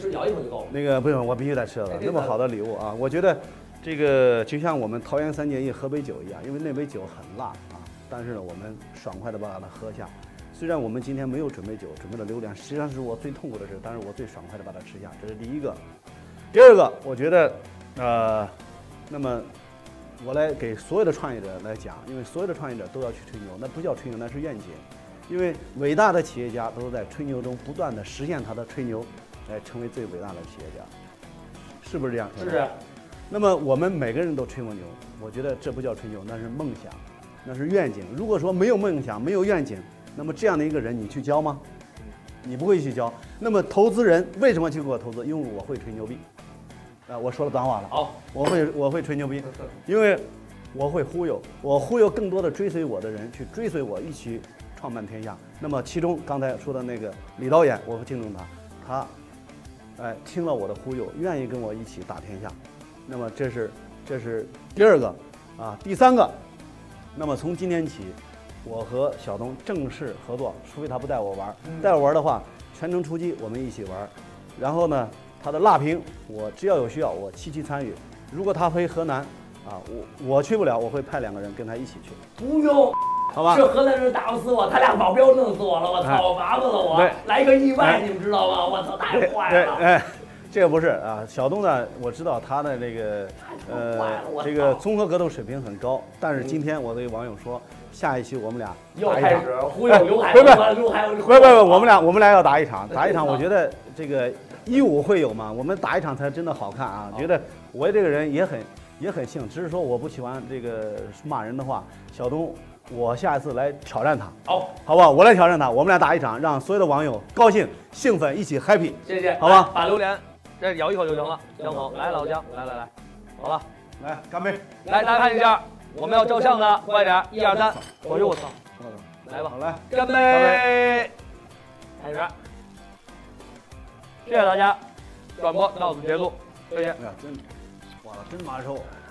个不用，我必须得吃了。那么好的礼物啊，我觉得这个就像我们桃园3结义喝杯酒一样，因为那杯酒很辣啊，但是呢，我们爽快的把它喝下。虽然我们今天没有准备酒，准备了榴莲，实际上是我最痛苦的事，但是我最爽快的把它吃下，这是第一个。第二个，我觉得那么我来给所有的创业者来讲，因为所有的创业者都要去吹牛，那不叫吹牛，那是愿景。因为伟大的企业家都是在吹牛中不断的实现他的吹牛，来成为最伟大的企业家，是不是这样？ 是。 那么我们每个人都吹过牛，我觉得这不叫吹牛，那是梦想，那是愿景。如果说没有梦想，没有愿景，那么这样的一个人你去教吗？你不会去教。那么投资人为什么去给我投资？因为我会吹牛逼。我说了脏话了。 好， 我会吹牛逼，因为我会忽悠，我忽悠更多的追随我的人去追随我，一起创办天下。那么其中刚才说的那个李导演，我敬重他，听了我的忽悠，愿意跟我一起打天下。那么这是第二个啊，第三个，那么从今天起，我和小东正式合作，除非他不带我玩，带我玩的话，全程出击，我们一起玩。然后呢，他的辣评，我只要有需要，我积极参与。如果他回河南啊，我去不了，我会派2个人跟他一起去。 不用。 好吧， 这河南人打不死我，他俩保镖弄死我了，我操，麻烦了我，来一个意外，你们知道吗？我操，太坏了。 这个不是啊，小东呢，我知道他的这个这个综合格斗水平很高，但是今天我对网友说，下一期我们俩又开始忽悠刘海， 不，我们俩要打一场，我觉得这个15会有嘛，我们打一场才真的好看啊。觉得我这个人也很性，只是说我不喜欢这个骂人的话，小东。我下一次来挑战他，好不好？我来挑战他，我们俩打一场，让所有的网友高兴、兴奋，一起 happy。 谢谢， 好吧？ 把榴莲这咬一口就行了。江总，来，老姜，来，好了， 来干杯！ 来，大家看一下，我们要照相的，快点，1、2、3，哎呦我操，来吧， 好来， 干杯！开始，谢谢大家，转播到此结束，再见。 哎呀，真麻臭。